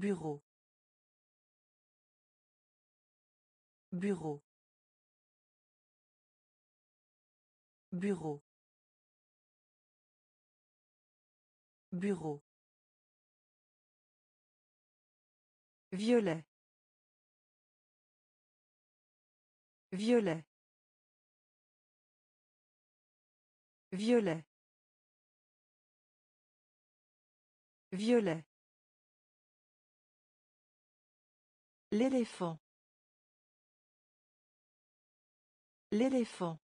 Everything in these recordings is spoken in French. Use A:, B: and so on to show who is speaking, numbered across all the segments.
A: Bureau. Bureau. Bureau. Bureau. Violet. Violet. Violet. Violet. L'éléphant. L'éléphant.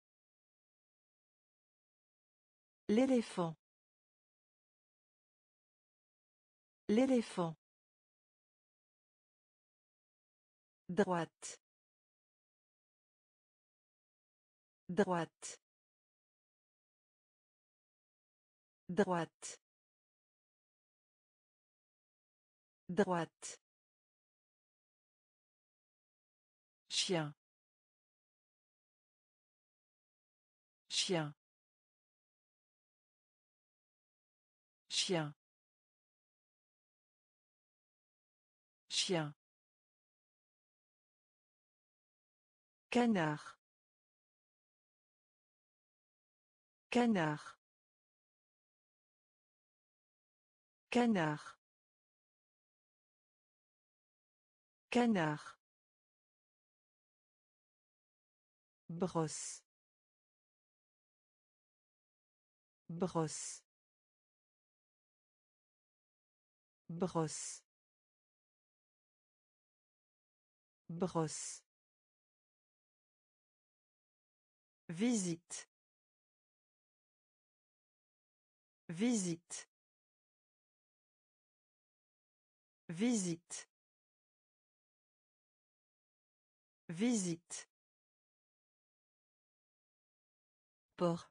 A: L'éléphant. L'éléphant. Droite. Droite. Droite. Droite. Chien. Chien. Chien. Chien. Canard. Canard. Canard. Canard. Brosse. Brosse. Brosse. Brosse. Visite. Visite. Visite. Visite. Port.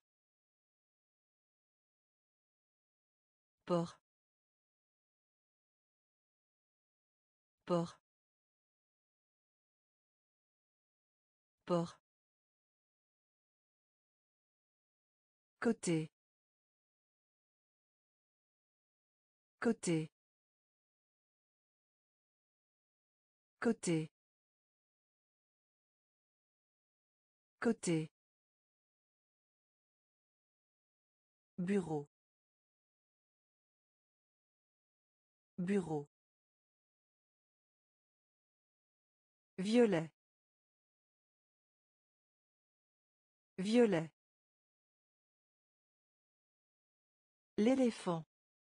A: Port. Port. Port. Côté. Côté. Côté. Côté. Bureau. Bureau. Violet. Violet. L'éléphant.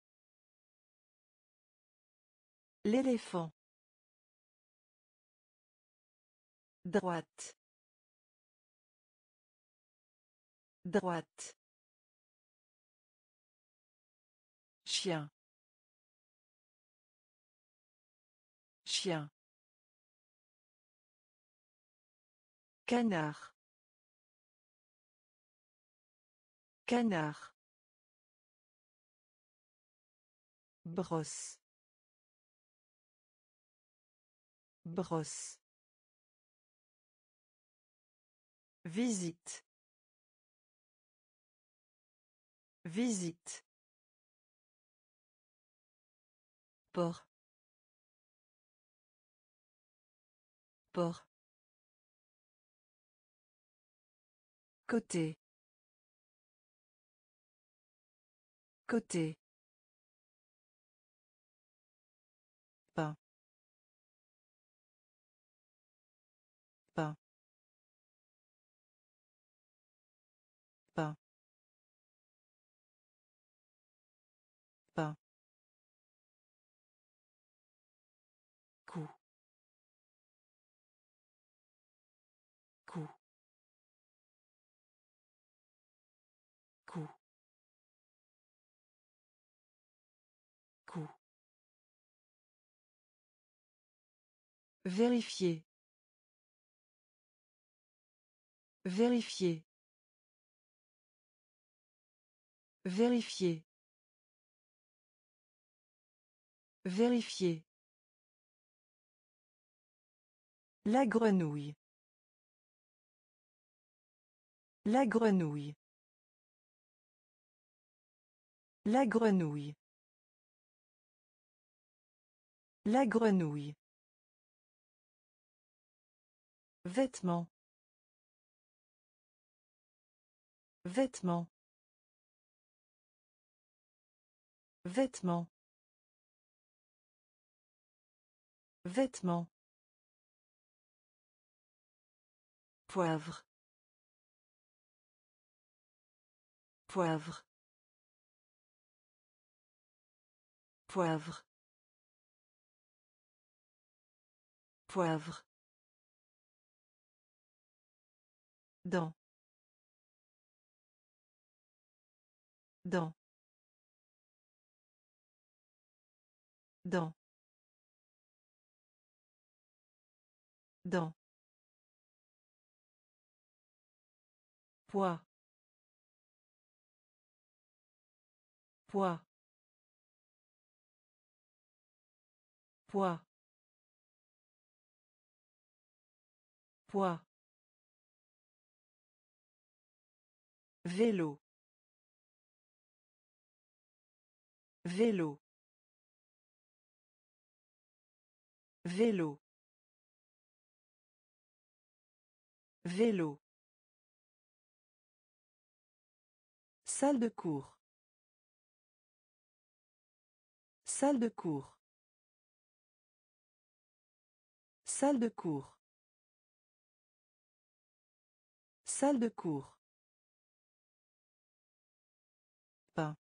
A: L'éléphant. Droite. Droite. Chien. Chien. Canard. Canard. Brosse. Brosse. Visite. Visite. Port. Port. Côté. Côté. Pain. Pain. Pain. Pain. Coup. Coup. Coup. Coup. Vérifier. Vérifier. Vérifier. Vérifier. La grenouille. La grenouille. La grenouille. La grenouille. Vêtements. Vêtements. Vêtements. Vêtements. Poivre. Poivre. Poivre. Poivre. Dans. Dans. Dans. Dans. Poids. Poids. Poids. Poids. Vélo. Vélo. Vélo. Vélo. Salle de cours. Salle de cours. Salle de cours. Salle de cours. Pain.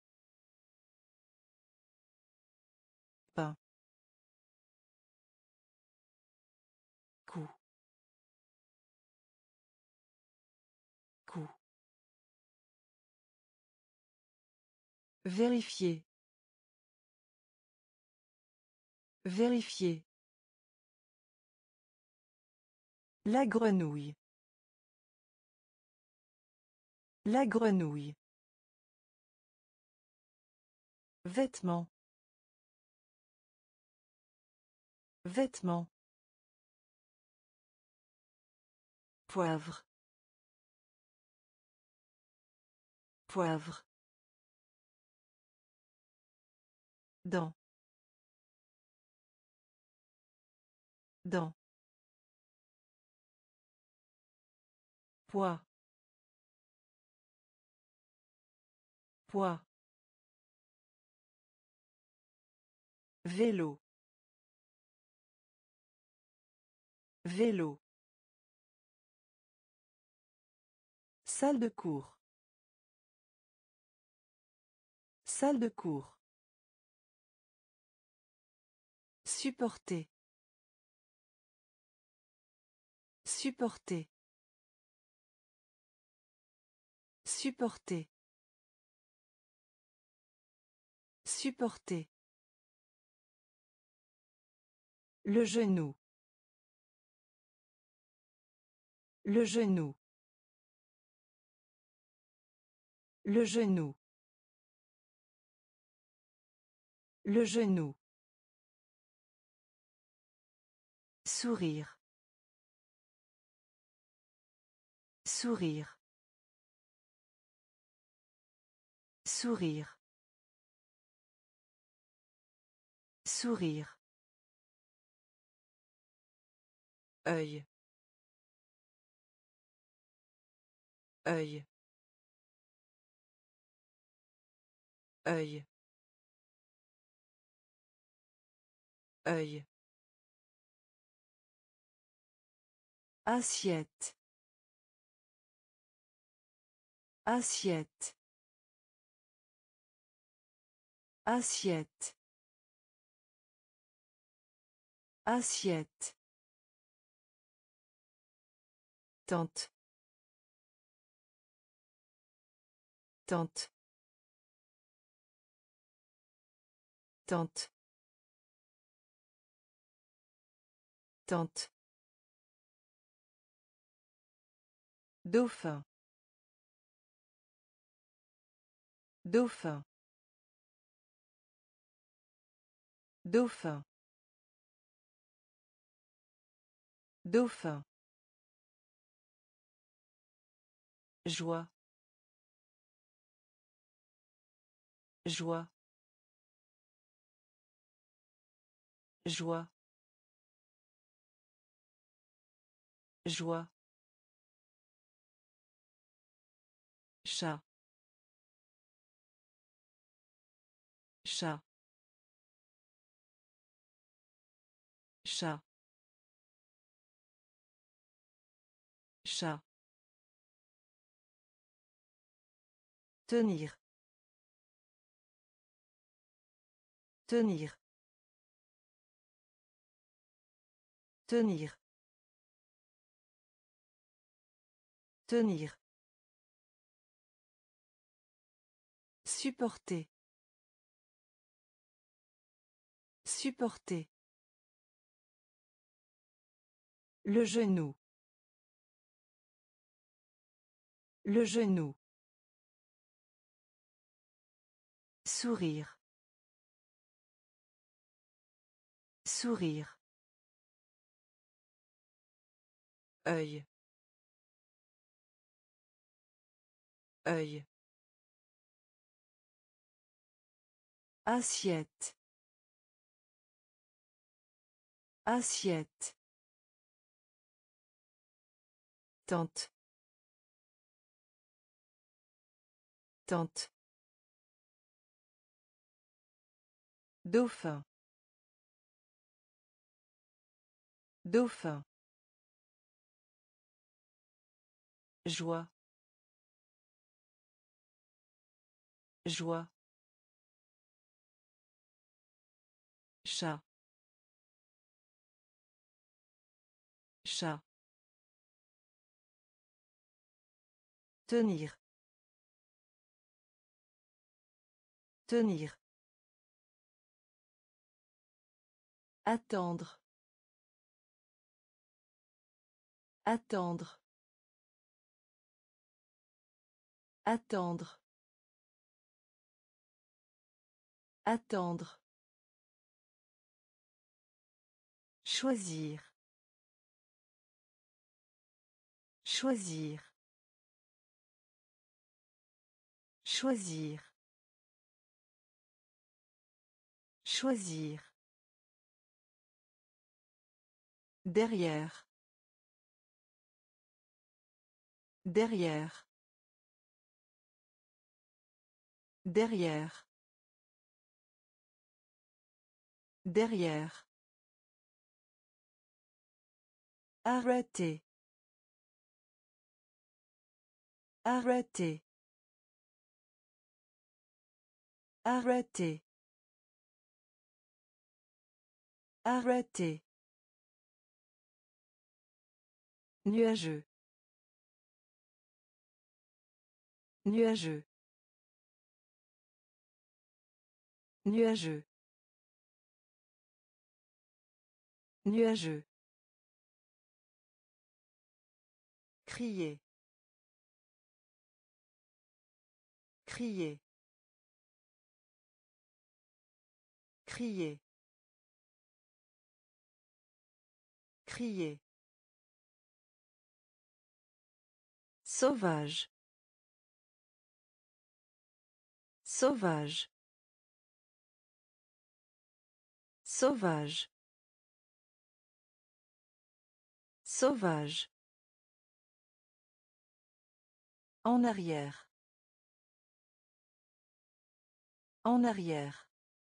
A: Pain. Coup. Coup. Vérifier. Vérifier. La grenouille. La grenouille. Vêtements. Vêtements. Poivre. Poivre. Dans. Dans. Poids. Poids. Vélo. Vélo. Salle de cours. Salle de cours. Supporter. Supporter. Supporter. Supporter. Le genou. Le genou. Le genou. Le genou. Sourire. Sourire. Sourire. Sourire. Œil. Œil. Œil. Œil. Assiette. Assiette. Assiette. Assiette. Tente. Tente. Tente. Tente. Dauphin. Dauphin. Dauphin. Dauphin. Joie. Joie. Joie. Joie. Chat. Chat. Chat. Chat. Tenir. Tenir. Tenir. Tenir. Supporter. Supporter. Le genou. Le genou. Sourire. Sourire. Œil. Œil. Assiette. Assiette. Tente. Tente. Dauphin. Dauphin. Joie. Joie. Chat. Chat. Tenir. Tenir. Attendre. Attendre. Attendre. Attendre. Choisir. Choisir. Choisir. Choisir. Derrière. Derrière. Derrière. Derrière. Arrêter. Arrêter. Arrêter. Arrêter. Nuageux. Nuageux. Nuageux. Nuageux. Crier. Crier. Crier. Crier. Sauvage. Sauvage. Sauvage. Sauvage. En arrière. En arrière.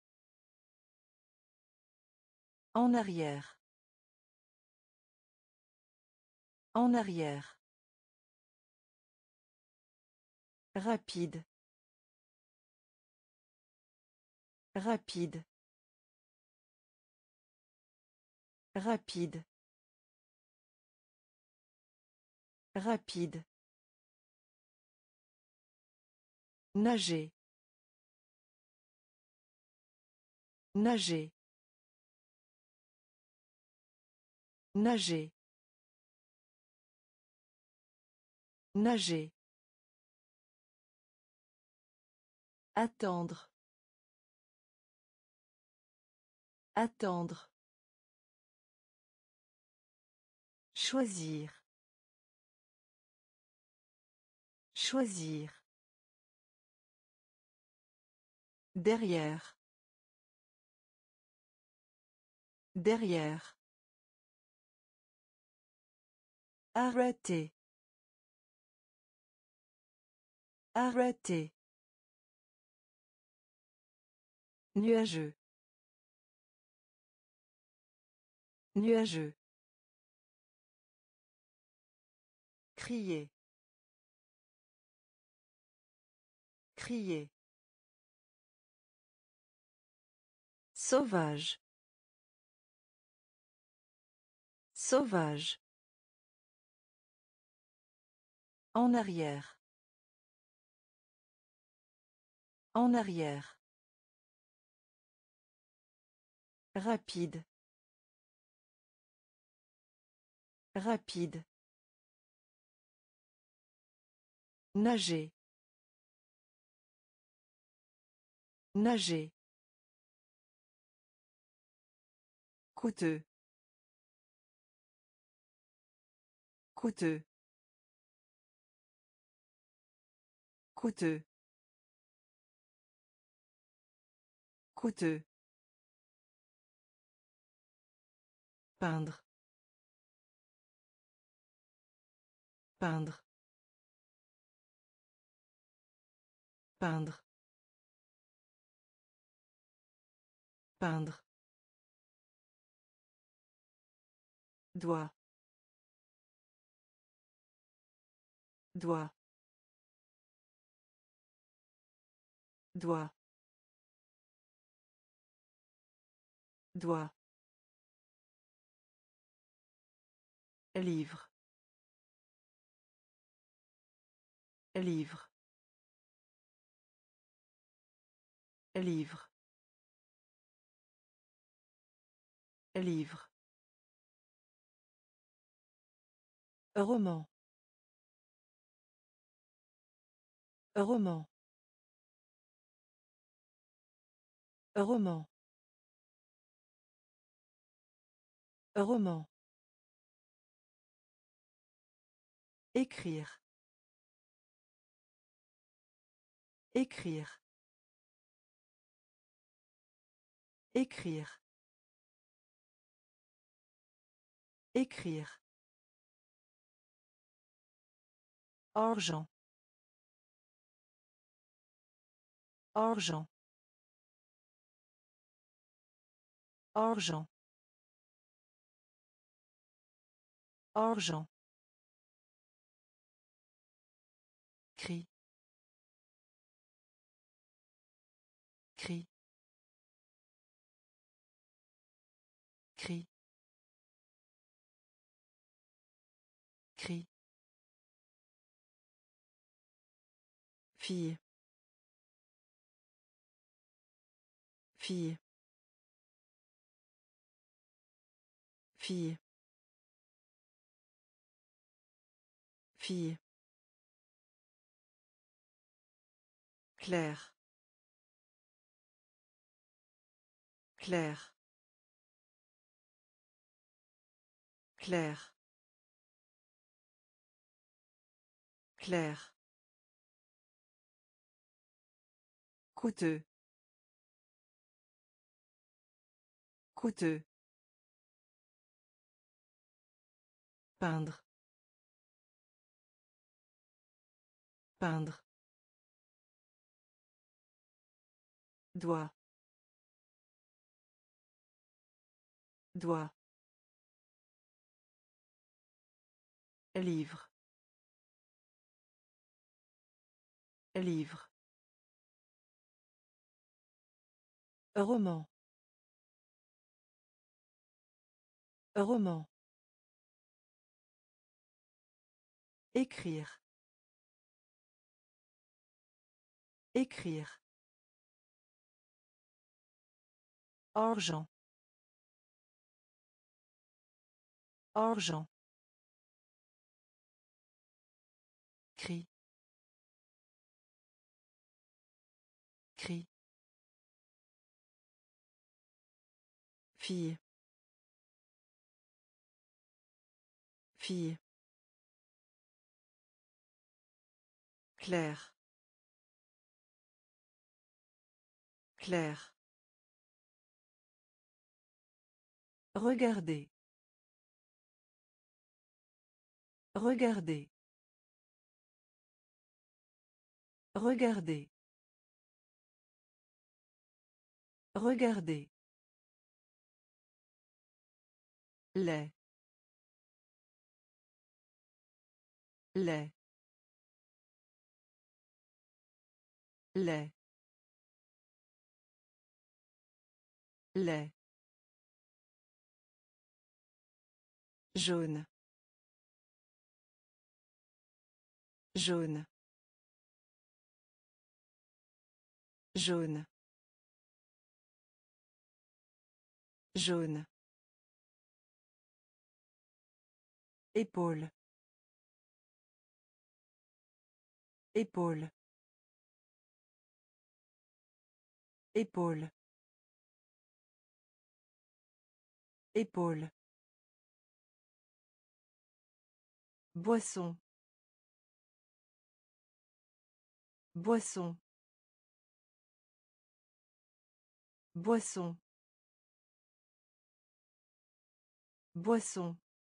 A: En arrière. En arrière. Rapide. Rapide. Rapide. Rapide. Nager. Nager. Nager. Nager. Attendre. Attendre. Choisir. Choisir. Derrière. Derrière. Arrêter. Arrêter. Nuageux. Nuageux. Crier. Crier. Sauvage. Sauvage. En arrière. En arrière. Rapide. Rapide. Nager. Nager. Coûteux. Coûteux. Coûteux. Coûteux. Peindre. Peindre. Peindre. Peindre. Doigt. Doigt. Doigt. Doigt. Livre. Livre. Livre. Livre. Roman. Roman. Roman. Roman. Écrire. Écrire. Écrire. Écrire. Argent. Argent. Argent. Argent. Cri. Cri. Cri. Cri. Fille. Fille. Fille. Fille. Claire. Claire. Claire. Claire. Coûteux. Coûteux. Peindre. Peindre. Doigt. Doigt. Livre. Livre. Roman. Roman. Écrire. Écrire. Argent. Argent. Cri. Cri. Fille. Fille. Claire. Claire. Regardez. Regardez. Regardez. Regardez. Lait. Lait. Lait. Lait. Jaune. Jaune. Jaune. Jaune. Épaule. Épaule. Épaule. Épaule. Boisson. Boisson. Boisson. Boisson.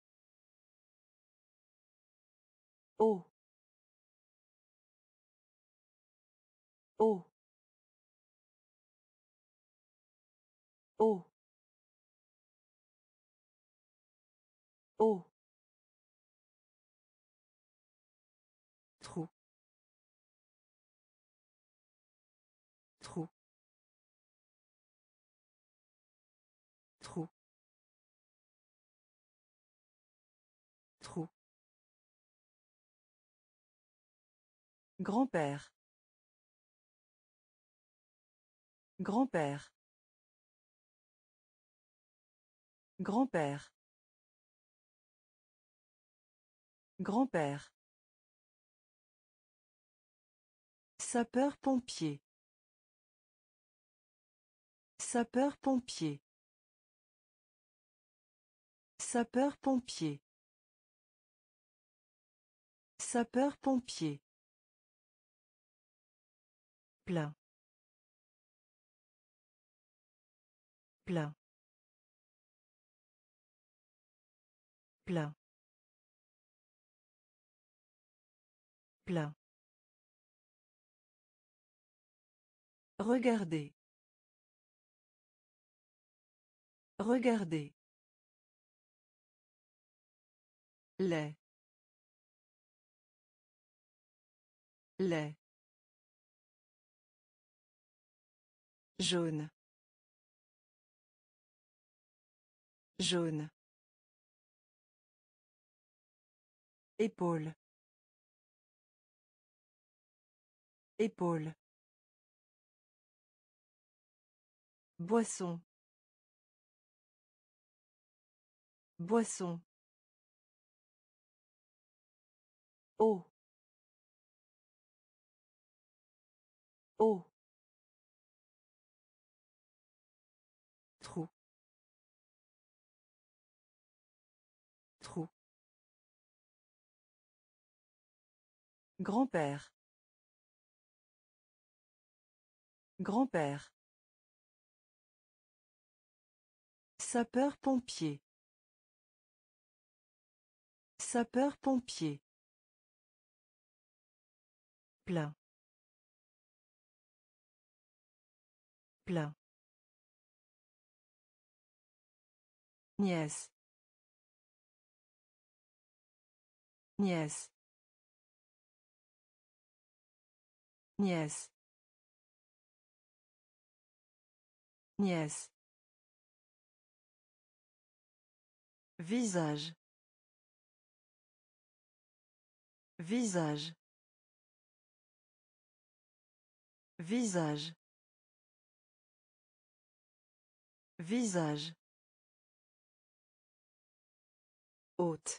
A: Eau. Eau. Eau. Eau. Trou. Trou. Trou. Trou. Grand-père. Grand-père. Grand-père. Grand-père. Sapeur-pompier. Sapeur-pompier. Sapeur-pompier. Sapeur-pompier. Plein. Plein. Plein. Plein. Regardez. Regardez. Lait. Lait. Jaune. Jaune. Épaule. Épaule. Boisson. Boisson. Eau. Eau. Trou. Trou. Grand-père. Grand-père. Sapeur-pompier. Sapeur-pompier. Plein. Plein. Nièce. Nièce. Nièce. Nièce. Visage. Visage. Visage. Visage. Hôte.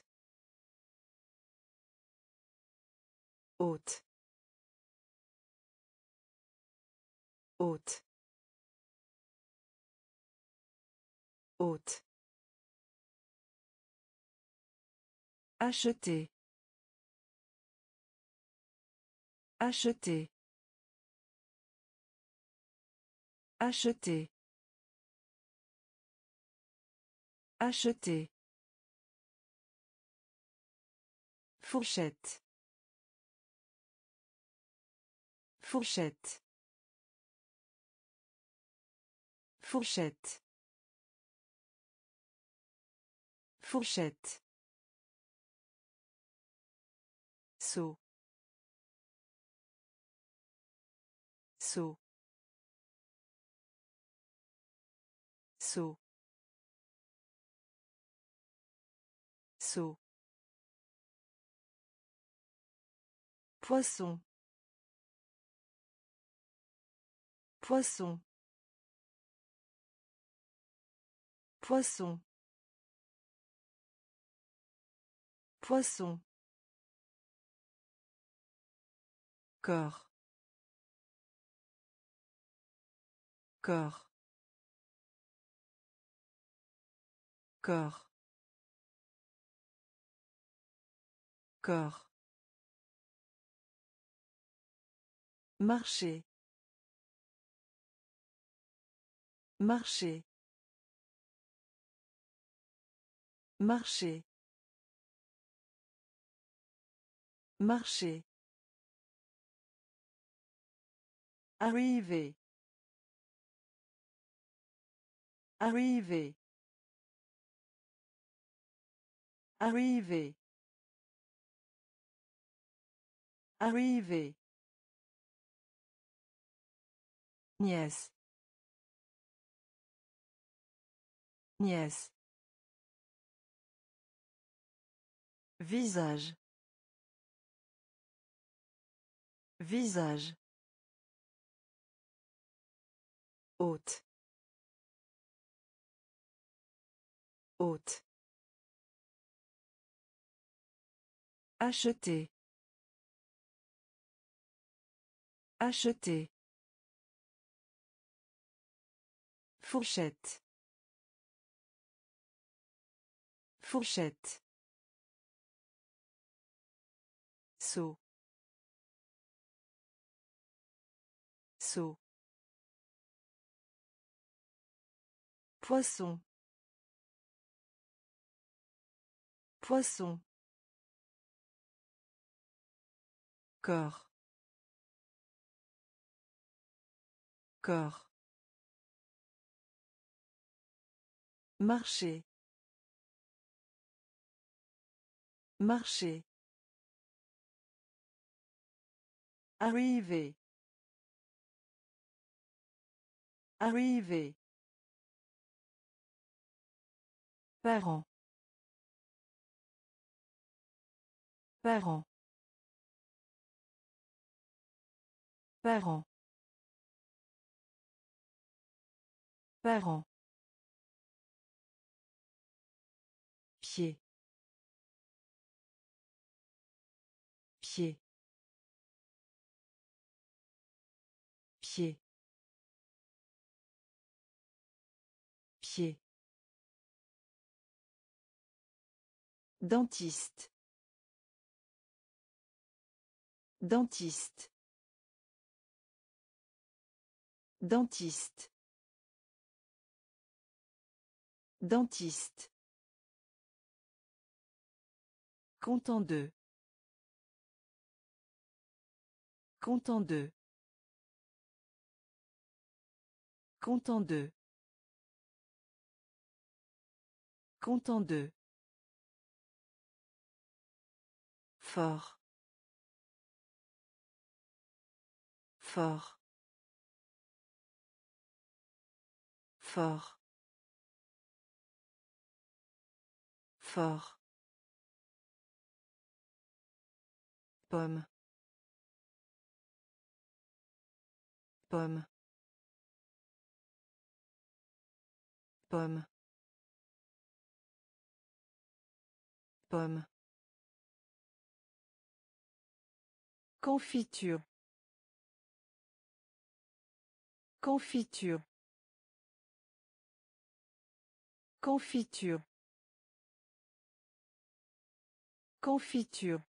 A: Hôte. Hôte. Hôte. Acheter. Acheter. Acheter. Acheter. Fourchette. Fourchette. Fourchette. Fourchette. Saut. Saut. Saut. Saut. Poisson. Poisson. Poisson. Poisson. Corps. Corps. Corps. Corps. Marcher. Marcher. Marcher. Marcher. Arriver. Arriver. Arriver. Arriver. Nièce. Nièce. Visage. Visage. Hôte. Hôte. Acheter. Acheter. Fourchette. Fourchette. Saut. Saut. Poisson. Poisson. Corps. Corps. Marcher. Marcher. Arriver. Arriver. Parent. Parent. Parent. Parent. Pied. Pied. Pied. Pied. Dentiste. Dentiste. Dentiste. Dentiste. Content de. Content de. Content de. Content de. Fort. Fort. Fort. Fort. Pomme. Pomme. Pomme. Pomme. Confiture. Confiture. Confiture. Confiture.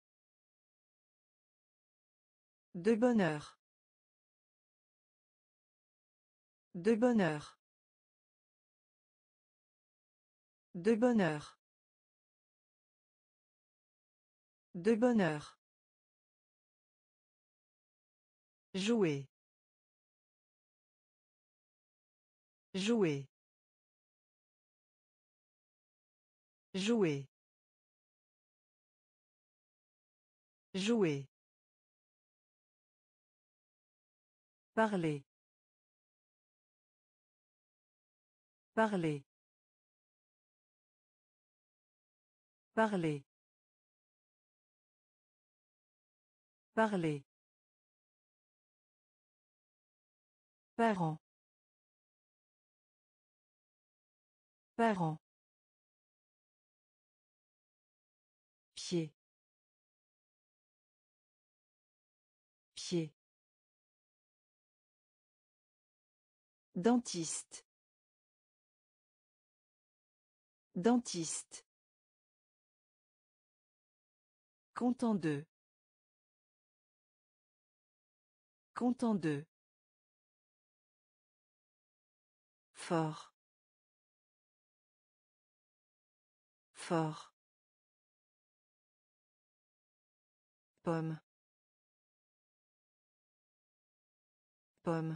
A: De bonheur. De bonheur. De bonheur. De bonheur. Jouer. Jouer. Jouer. Jouer. Parler. Parler. Parler. Parler. Parent. Parent. Pied. Pied. Dentiste. Dentiste. Content de. Content de. Fort. Fort. Pomme. Pomme.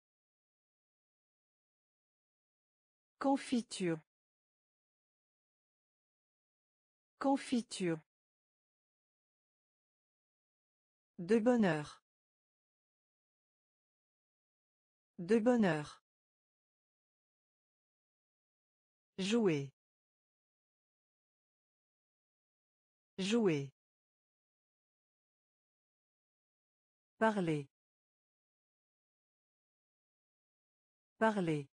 A: Confiture. Confiture. De bonheur. De bonheur. Jouer. Jouer. Parler. Parler.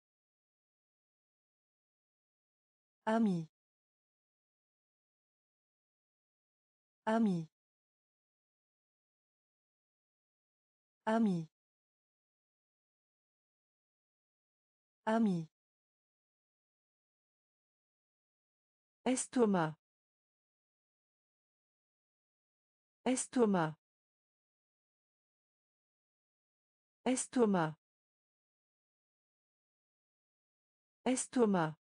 A: Ami. Ami. Ami. Ami. Estomac. Estomac. Estomac. Estomac.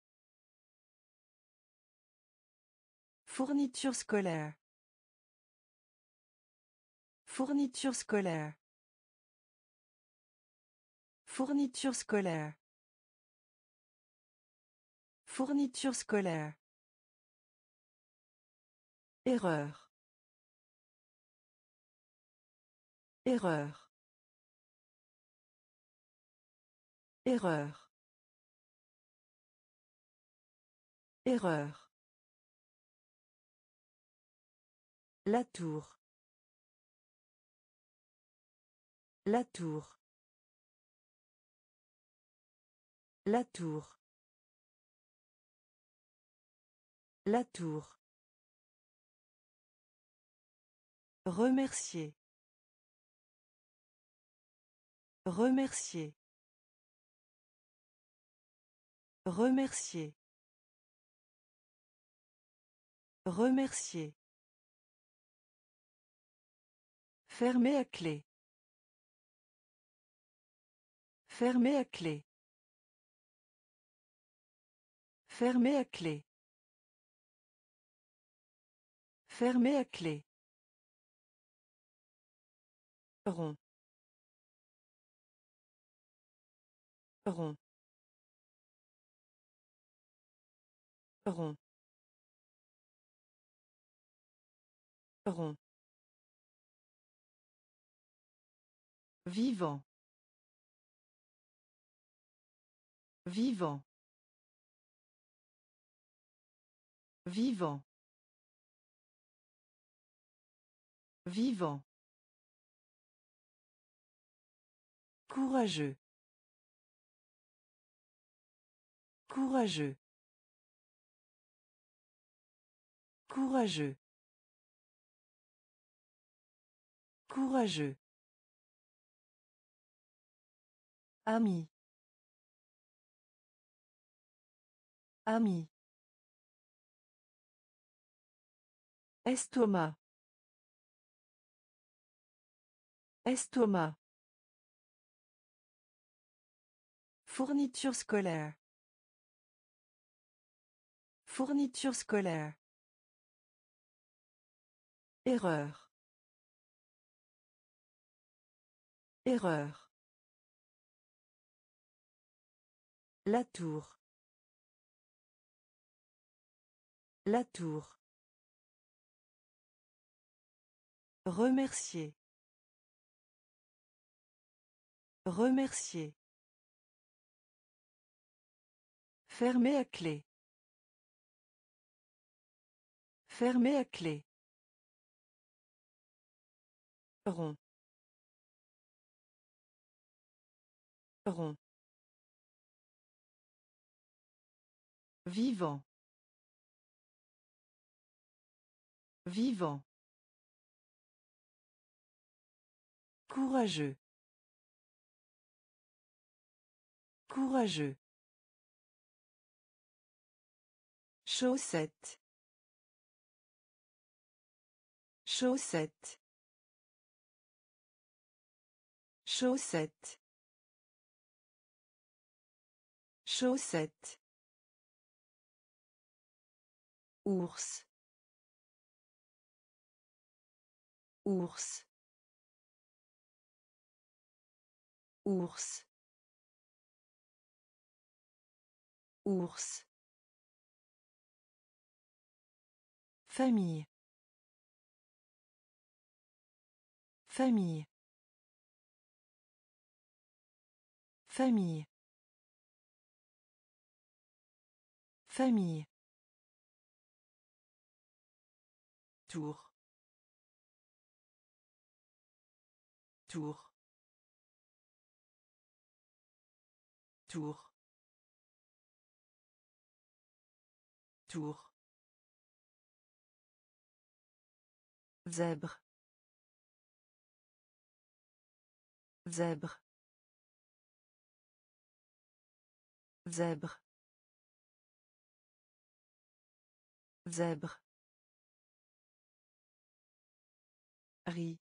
A: Fourniture scolaire. Fourniture scolaire. Fourniture scolaire. Fourniture scolaire. Erreur. Erreur. Erreur. Erreur. La tour. La tour. La tour. La tour. Remercier. Remercier. Remercier. Remercier. Fermer à clé. Fermer à clé. Fermer à clé. Fermer à clé. Rond. Rond. Rond. Rond. Vivant. Vivant. Vivant. Vivant. Courageux. Courageux. Courageux. Courageux. Ami. Ami. Estomac. Estomac. Fourniture scolaire. Fourniture scolaire. Erreur. Erreur. La tour. La tour. Remercier. Remercier. Fermer à clé. Fermer à clé. Rond. Rond. Vivant. Vivant. Courageux. Courageux. Chaussette. Chaussette. Chaussette. Chaussette. Ours. Ours. Ours. Ours. Famille. Famille. Famille. Famille. Tour. Tour. Tour. Tour. Zèbre. Zèbre. Zèbre. Zèbre. Riz.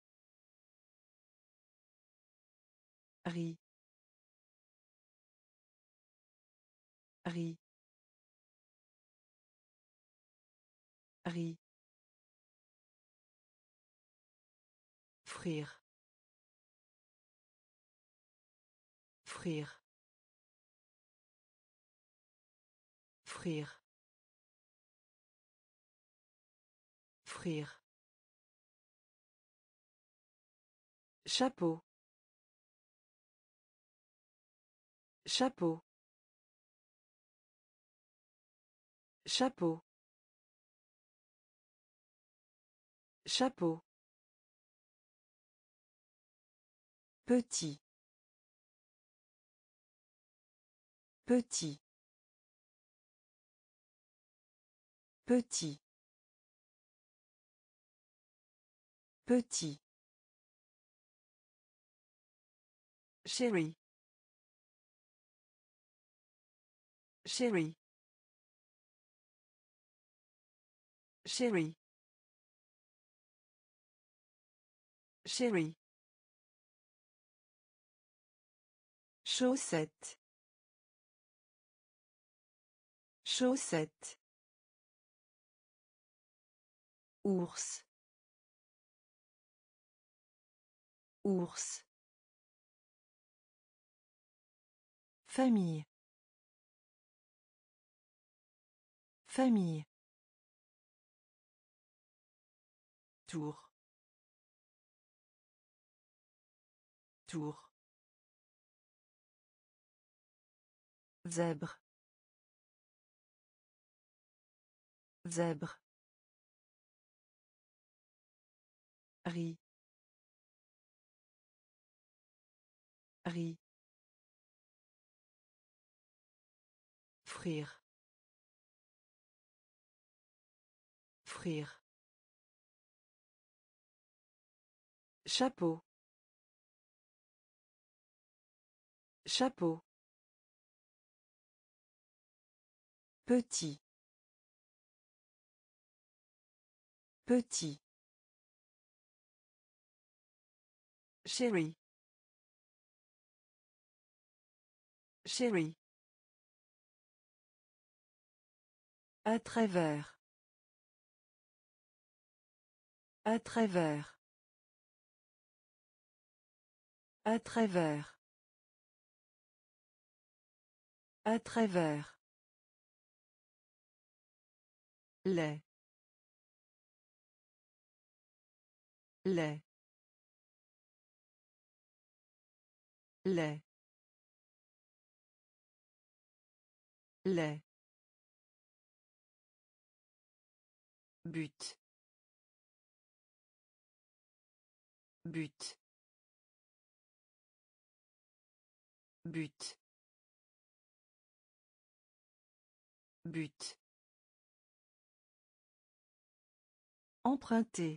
A: Riz. Riz. Riz. Frire. Frire. Frire. Frire. Chapeau. Chapeau. Chapeau. Chapeau. Petit. Petit. Petit. Petit. Chérie. Chérie. Chérie. Chérie. Chaussette. Chaussette. Ours. Ours. Famille. Famille. Tour. Tour. Zèbre. Zèbre. Riz. Riz. Frire. Frire. Chapeau. Chapeau. Petit. Petit. Chérie. Chérie. À travers. À travers. À travers. À travers. Lait. Lait. Lait. Lait. But. But. But. But. Emprunter.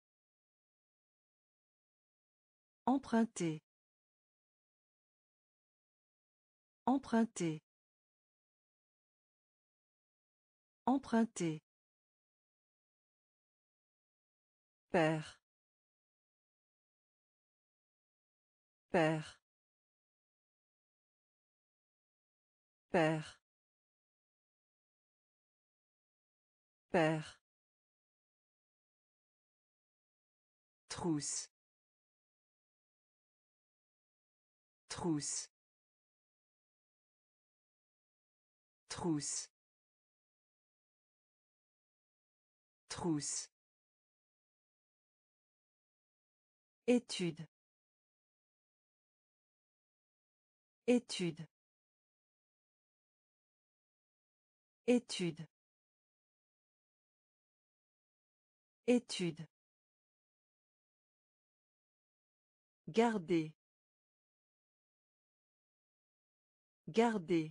A: Emprunter. Emprunter. Emprunter. Père. Père. Père. Père. Trousse. Trousse. Trousse. Trousse. Étude. Étude. Étude. Étude. Garder. Garder.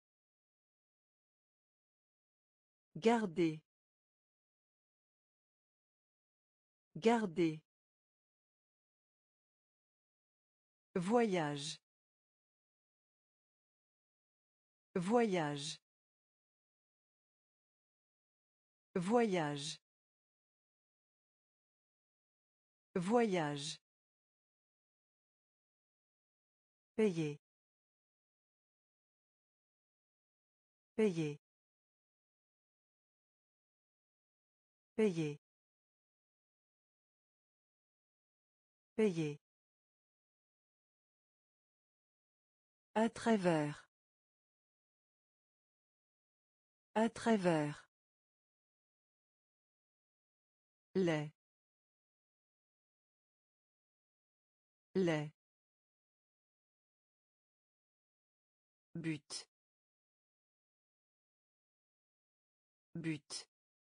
A: Garder. Garder. Voyage. Voyage. Voyage. Voyage. Payer. Payer. Payer. Payer. À travers. À travers. Lait. Lait. But. But.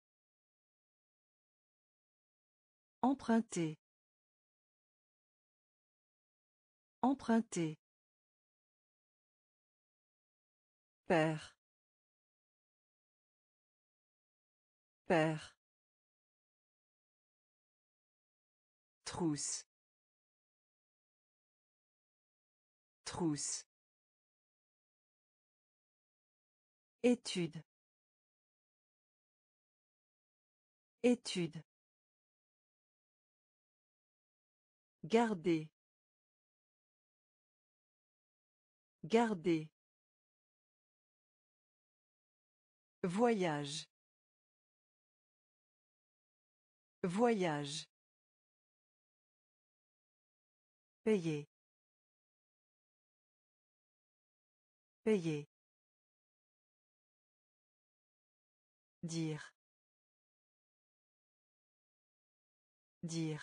A: Emprunter. Emprunter. Père. Père. Trousse. Trousse. Étude. Étude. Garder. Garder. Voyage. Voyage. Payer. Payer. Dire. Dire.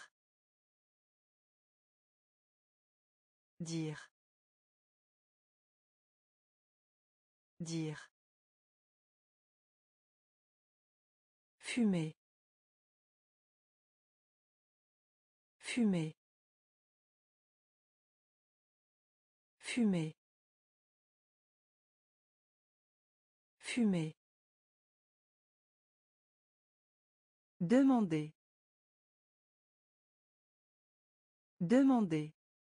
A: Dire. Dire. Fumer. Fumer. Fumer. Fumer. Demander. Demander.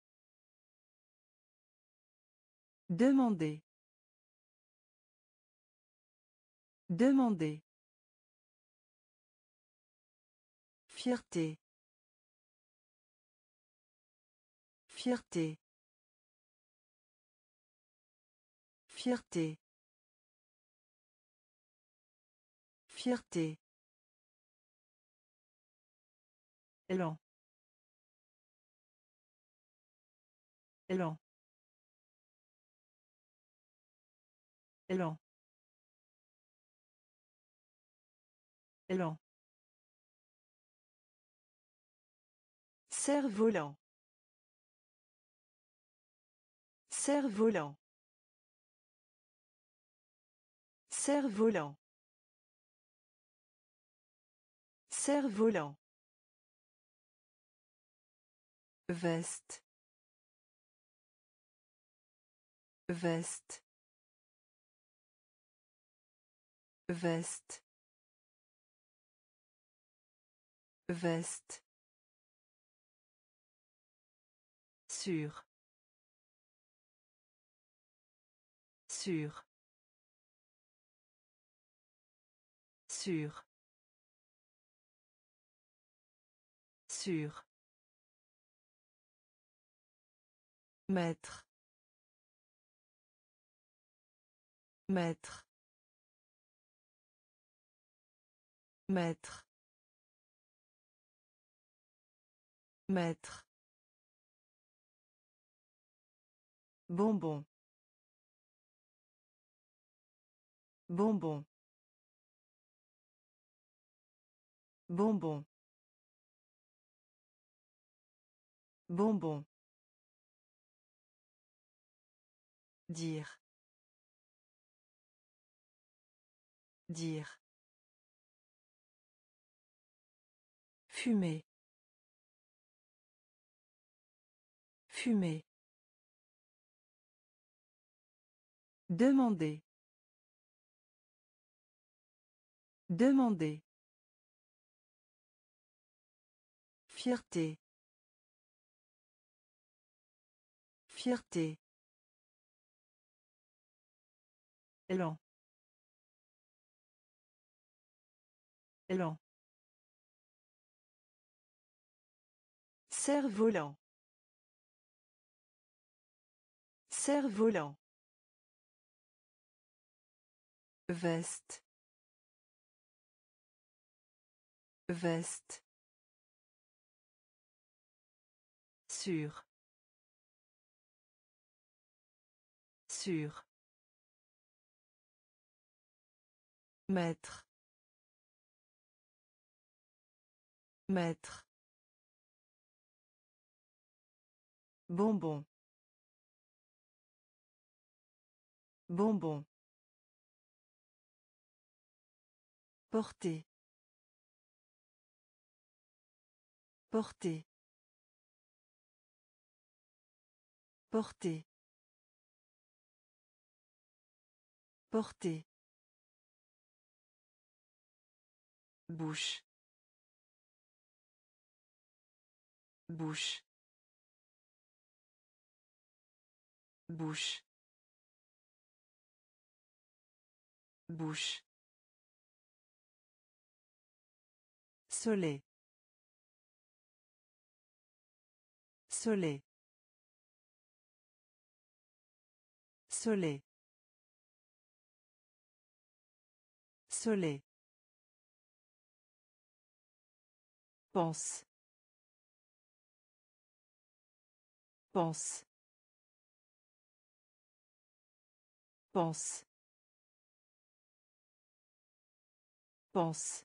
A: Demander. Demander. Fierté. Fierté. Fierté. Fierté. Élan. Élan. Élan. Élan. Cerf-volant. Cerf-volant. Cerf-volant. Cerf-volant. Veste. Veste. Veste. Veste. Sûr. Sûr. Sûr. Sûr. Maître. Maître. Maître. Maître. Bonbon. Bonbon. Bonbon. Bonbon. Dire. Dire. Fumer. Fumer. Demander. Demander. Fierté. Fierté. Élan. Élan. Cerf-volant. Cerf-volant. Veste. Veste. Sûr. Sûr. Maître. Maître. Bonbon. Bonbon. Porter. Porter. Porter. Porter. Bouche. Bouche. Bouche. Bouche. Soleil. Soleil. Soleil. Soleil. Pense. Pense. Pense. Pense.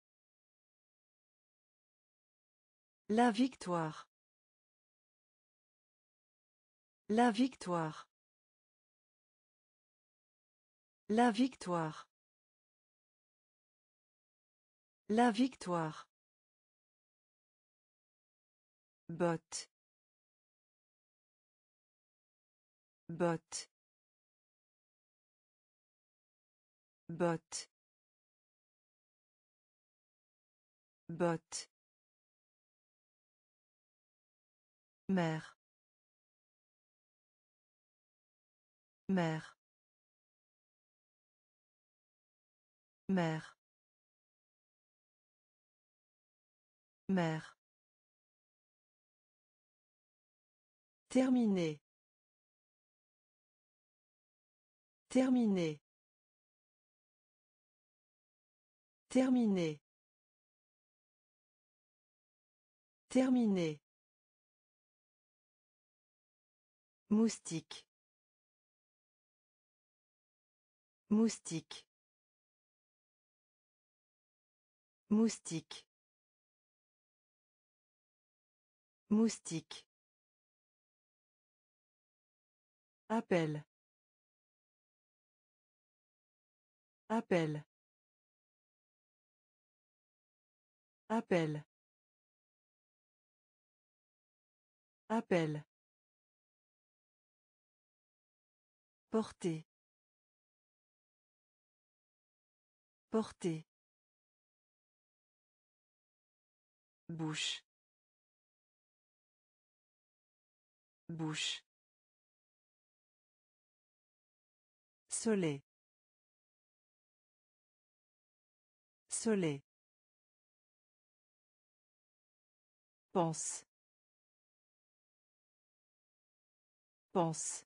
A: La victoire. La victoire. La victoire. La victoire. Botte. Botte. Botte. Botte. Mère. Mère. Mère. Mère. Terminé. Terminé. Terminé. Terminé. Moustique. Moustique. Moustique. Moustique. Appel. Appel. Appel. Appel. Porter. Porter. Bouche. Bouche. Soleil. Soleil. Pense. Pense.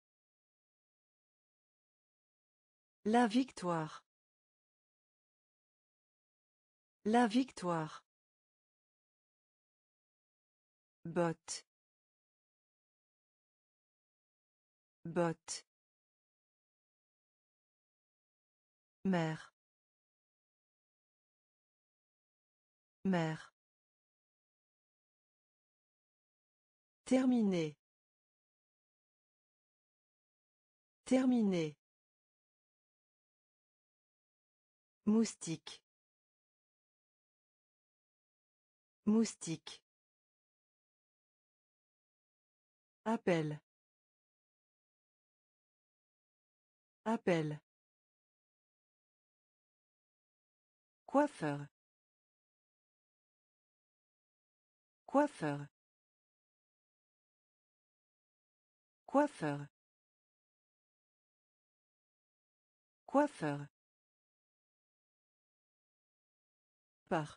A: La victoire. La victoire. Botte. Botte. Mère. Mère. Terminé. Terminé. Moustique. Moustique. Appel. Appel. Coiffeur. Coiffeur. Coiffeur. Coiffeur. Par.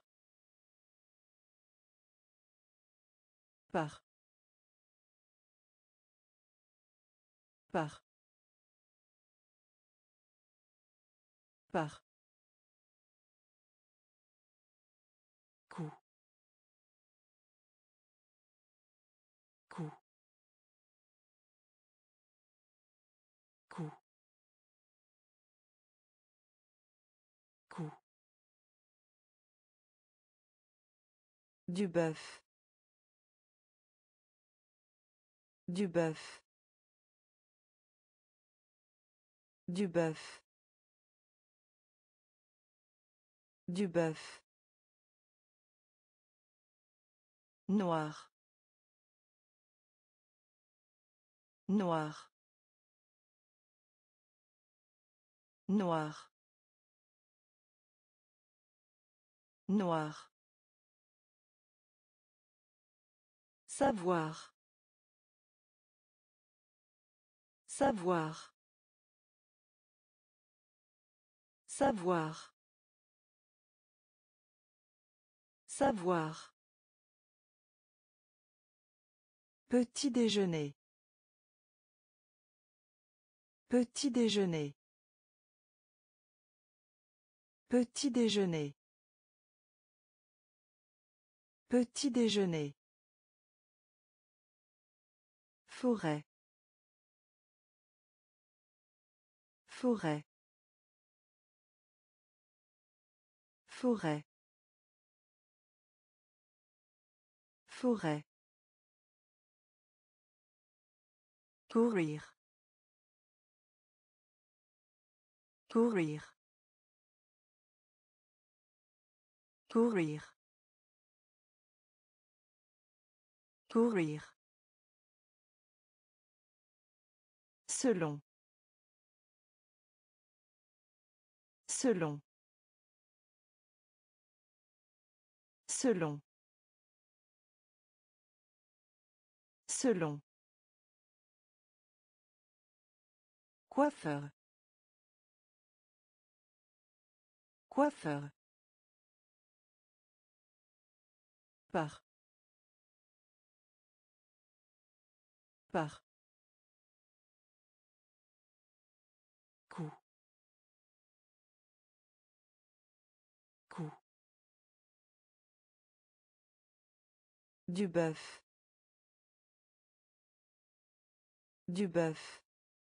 A: Par. Par. Par. Coup. Coup. Coup. Coup. Du bœuf. Du bœuf. Du bœuf. Du bœuf. Noir. Noir. Noir. Noir. Savoir. Savoir. Savoir. Savoir. Petit déjeuner. Petit déjeuner. Petit déjeuner. Petit déjeuner. Forêt. Forêt. Forêt. Forêt. Courir. Courir. Courir. Courir. Selon. Selon. Selon. Selon. Coiffeur. Coiffeur. Par. Par. Coup. Du bœuf. Du bœuf.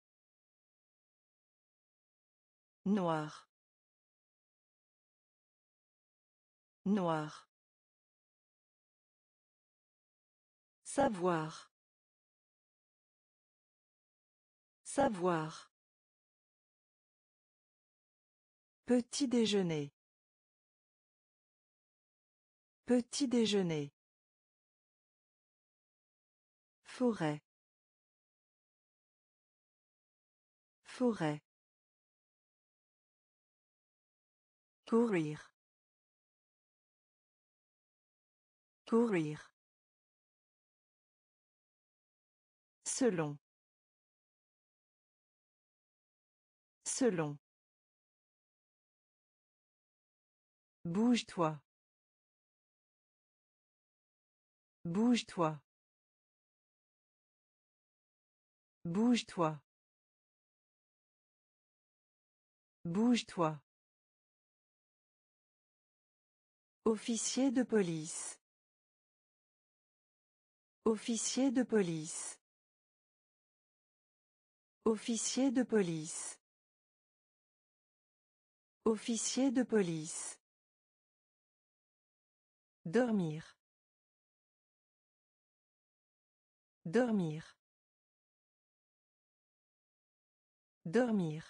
A: Noir. Noir. Savoir. Savoir. Petit déjeuner. Petit déjeuner. Forêt. Forêt. Courir. Courir. Selon. Selon. Bouge-toi. Bouge-toi. Bouge-toi. Bouge-toi. Officier de police. Officier de police. Officier de police. Officier de police. Dormir. Dormir. Dormir.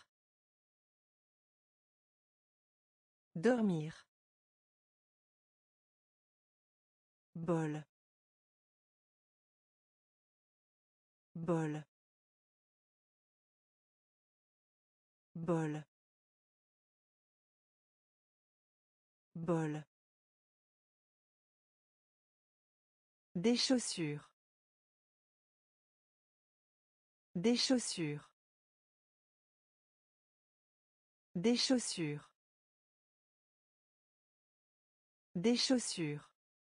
A: Dormir. Bol. Bol. Bol. Bol. Des chaussures. Des chaussures. Des chaussures. Des chaussures.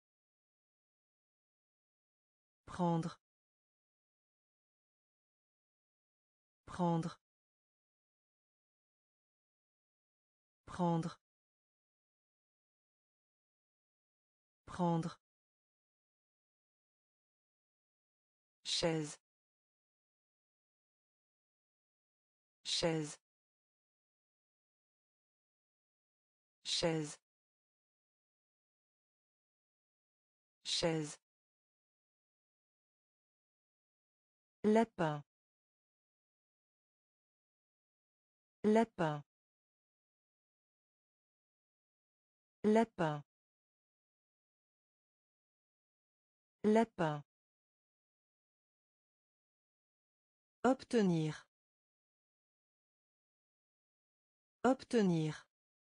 A: Prendre. Prendre. Prendre. Prendre. Chaise. Chaise. Chaise. Chaise. Lapin. Lapin. Lapin. Lapin. Obtenir. Obtenir.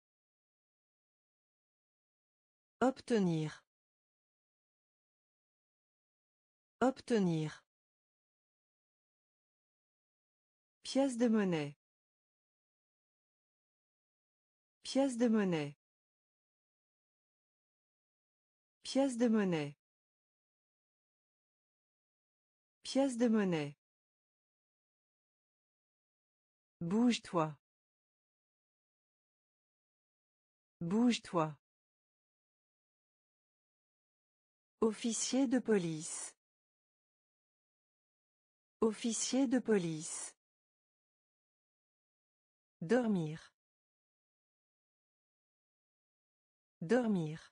A: Obtenir. Obtenir. Pièce de monnaie. Pièce de monnaie. Pièce de monnaie. Pièce de monnaie. Bouge-toi. Bouge-toi. Officier de police. Officier de police. Dormir. Dormir.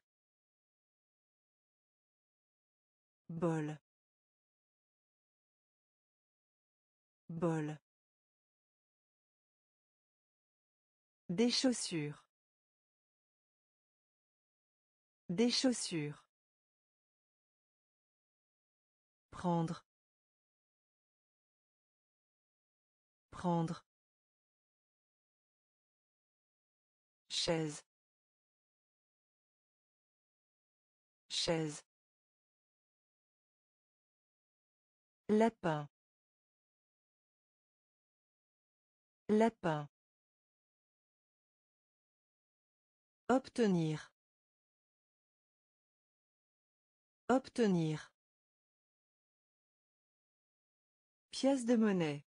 A: Bol. Bol. Des chaussures. Des chaussures. Prendre. Prendre. Chaise. Chaise. Lapin. Lapin. Obtenir. Obtenir. Pièce de monnaie.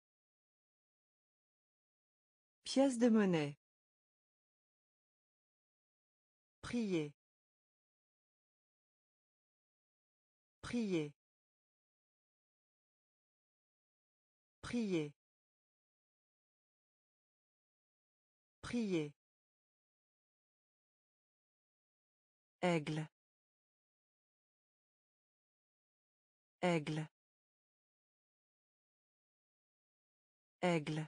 A: Pièce de monnaie. Prier. Prier. Prier. Prier. Aigle. Aigle. Aigle.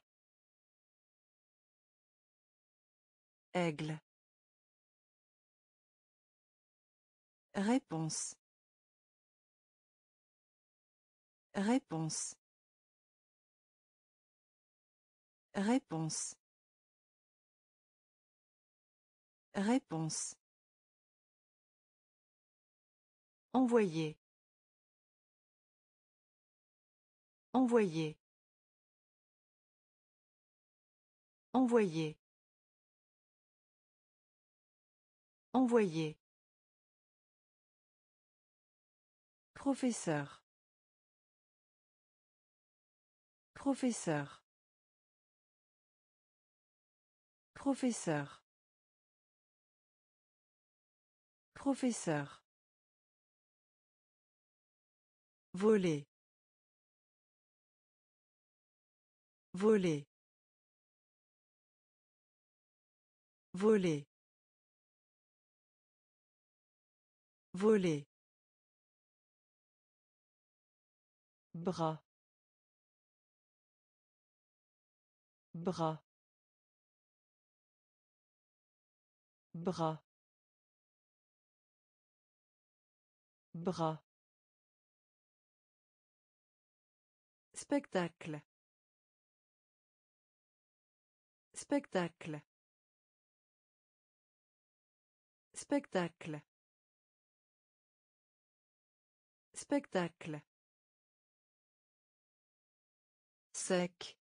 A: Aigle. Réponse. Réponse. Réponse. Réponse. Envoyer. Envoyer. Envoyer. Envoyer. Professeur. Professeur. Professeur. Professeur. Voler. Voler. Voler. Voler. Bras. Bras. Bras. Bras. Spectacle. Spectacle. Spectacle. Spectacle. Sec.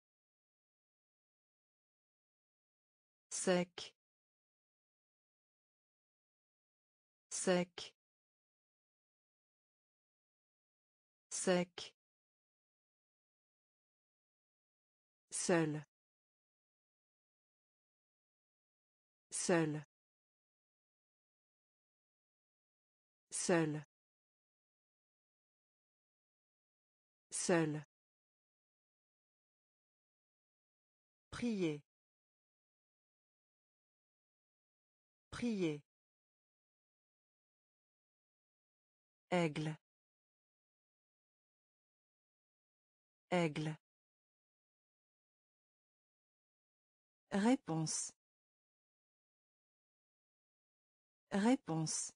A: Sec. Sec. Sec. Seul. Seul. Seul. Seul. Prier. Prier. Aigle. Aigle. Réponse. Réponse.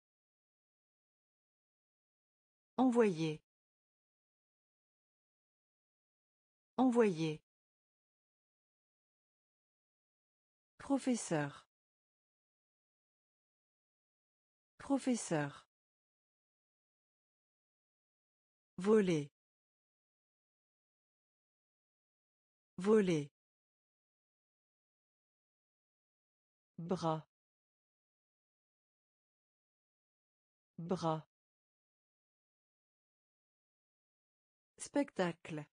A: Envoyer. Envoyer. Professeur. Professeur. Voler. Voler. Bras. Bras. Spectacle.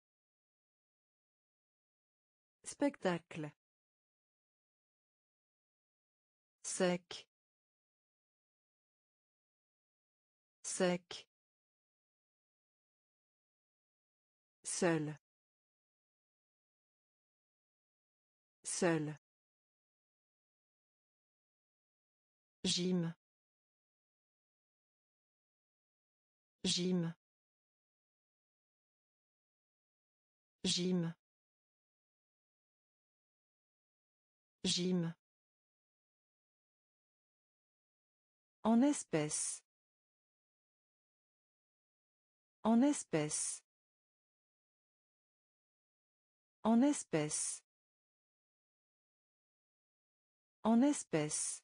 A: Spectacle. Sec. Sec. Seul. Seul. Gym. Gym. Gym. Gym. En espèce. En espèce. En espèce. En espèce.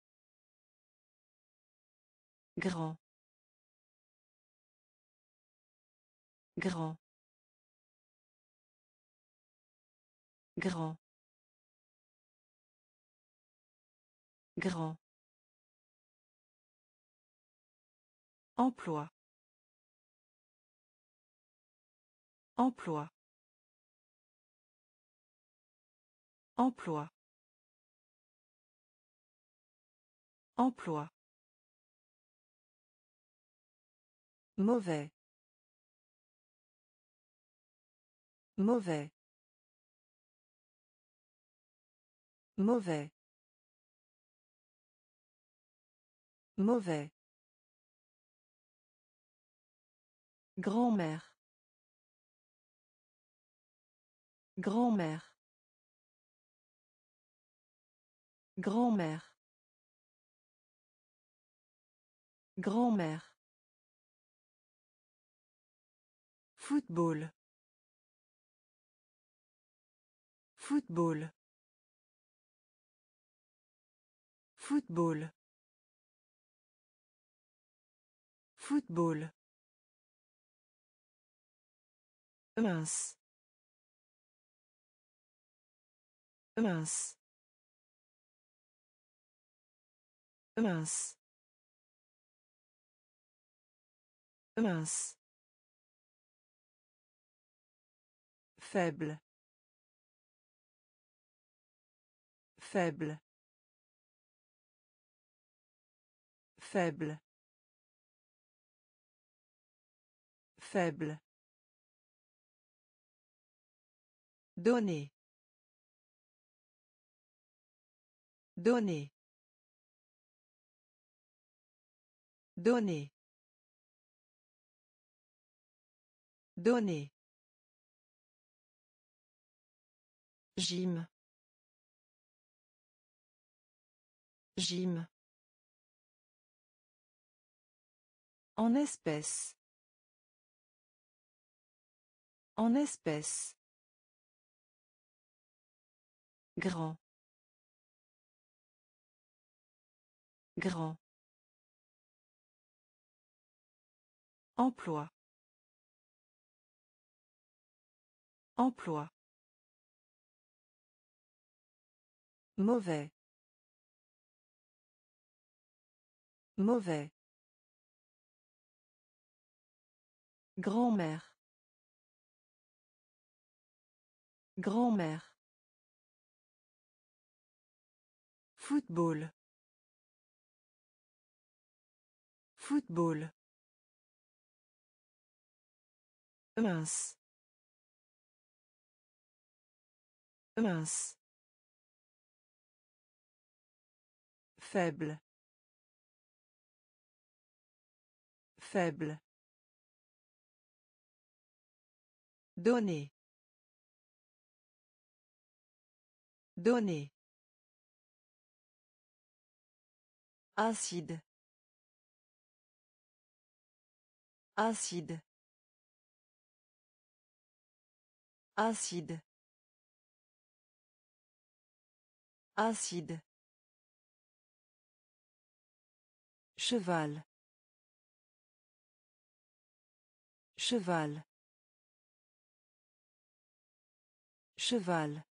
A: Grand. Grand. Grand. Grand. Emploi. Emploi. Emploi. Emploi. Mauvais. Mauvais. Mauvais. Mauvais. Grand-mère. Grand-mère. Grand-mère. Grand-mère. Football. Football. Football. Football. Mince. Mince. Mince. Mince. Faible. Faible. Faible. Faible. Donner. Donner. Donner. Donner. Gym. Gym. En espèce. En espèce. Grand. Grand. Emploi. Emploi. Mauvais. Mauvais. Grand-mère. Grand-mère. Football. Football. Mince. Mince. Faible. Faible. Donner. Donner. Acide. Acide. Acide. Acide. Cheval. Cheval. Cheval.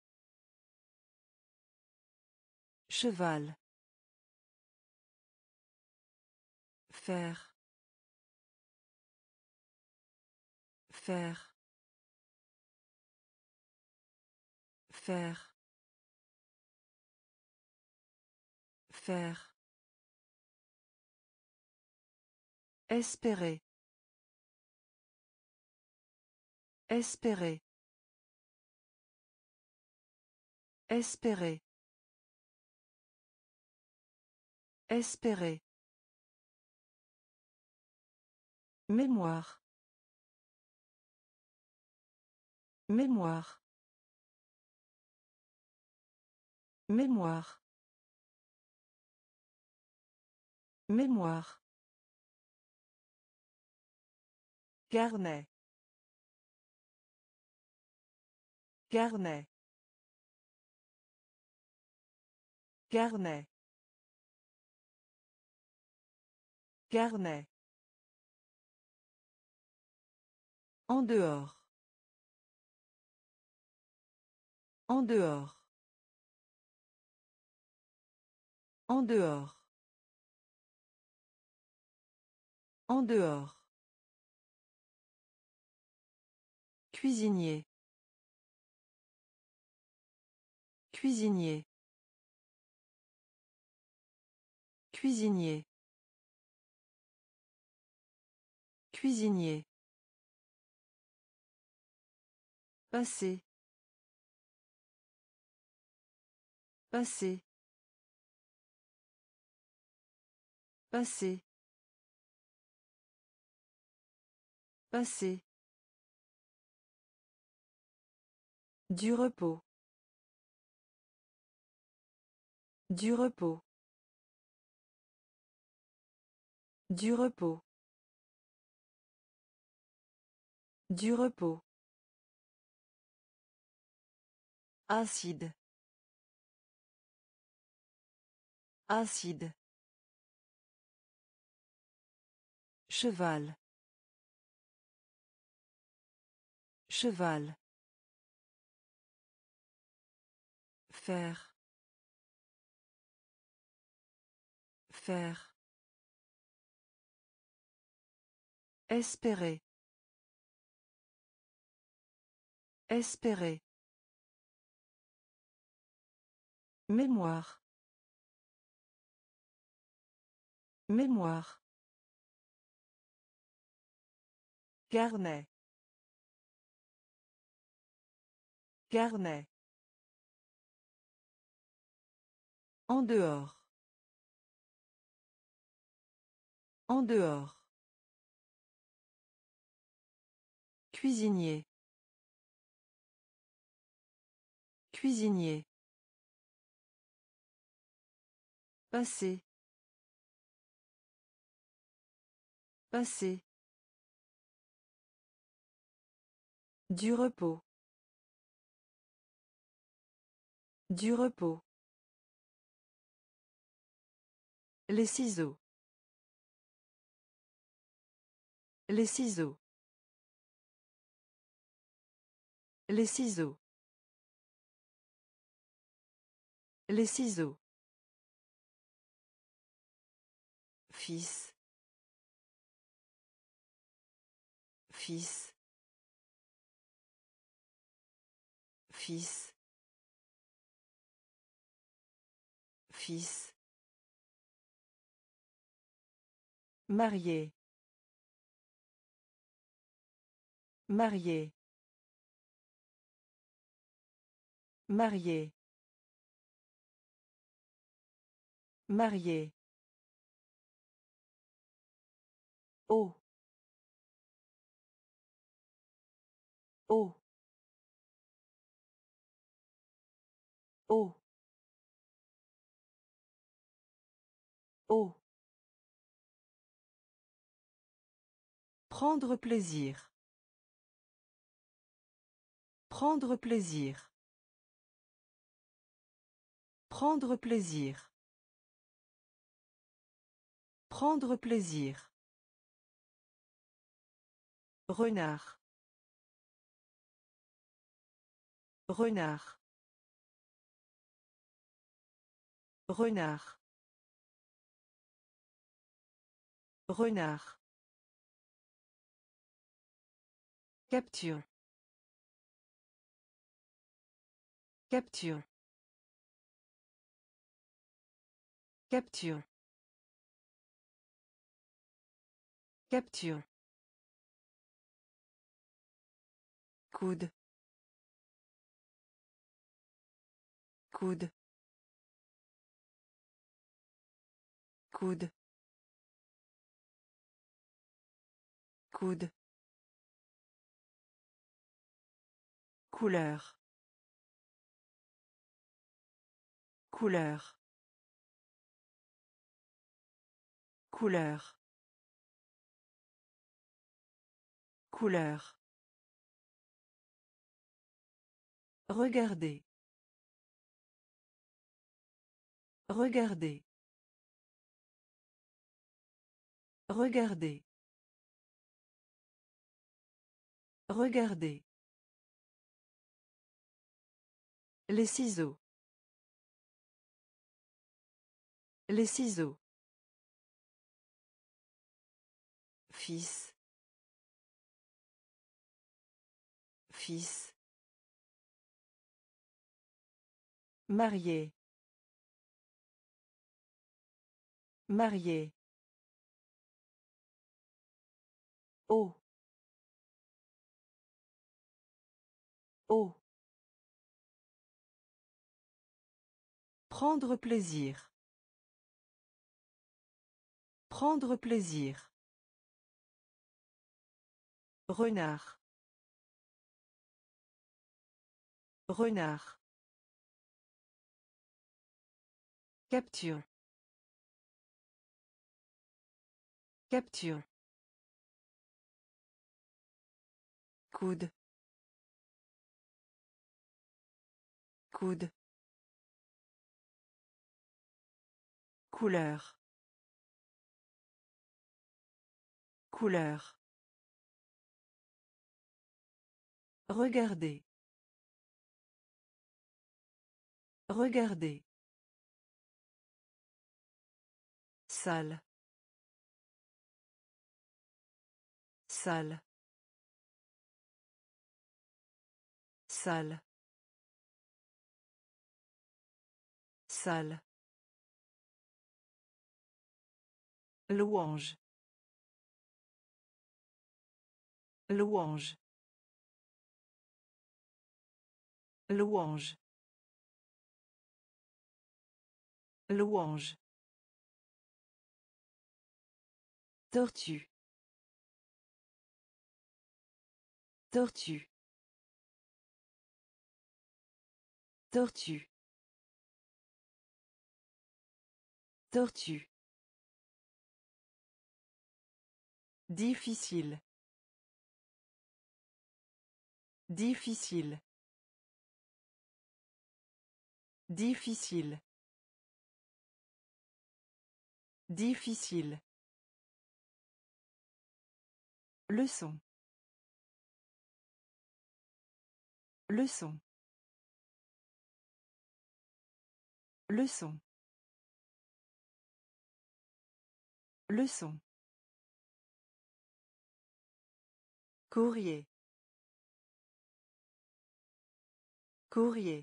A: Cheval. Faire. Faire. Faire. Faire. Espérer. Espérer. Espérer. Espérer. Mémoire. Mémoire. Mémoire. Mémoire. Carnet. Carnet. Carnet. Carnet. En dehors. En dehors. En dehors. En dehors. Cuisinier. Cuisinier. Cuisinier. Cuisinier. Passé. Passé. Passé. Passé. Du repos. Du repos. Du repos. Du repos. Acide. Acide. Cheval. Cheval. Faire. Faire. Espérer. Espérer. Mémoire. Mémoire. Carnet. Carnet. En dehors. En dehors. Cuisinier. Cuisinier. Passé. Passé. Du repos. Du repos. Les ciseaux. Les ciseaux. Les ciseaux. Les ciseaux. Fils. Fils. Fils. Fils. Marié. Marié. Marié. Marié. Oh. Oh. Oh. Oh. Prendre plaisir. Prendre plaisir. Prendre plaisir. Prendre plaisir. Renard. Renard. Renard. Renard. Capture. Capture. Capture. Capture. Coude. Coude. Coude. Coude. Couleur. Couleur. Couleur. Couleur. Regardez. Regardez. Regardez. Regardez. Les ciseaux. Les ciseaux. Fils. Fils. Marié. Marié. Eau. Eau. Prendre plaisir. Prendre plaisir. Renard. Renard. Capture. Capture. Coude. Coude. Couleur. Couleur. Regardez. Regardez. Salle. Salle. Salle. Salle. Louange. Louange. Louange. Louange. Tortue. Tortue. Tortue. Tortue. Difficile. Difficile. Difficile. Difficile. Leçon. Leçon. Leçon. Leçon. Courrier. Courrier.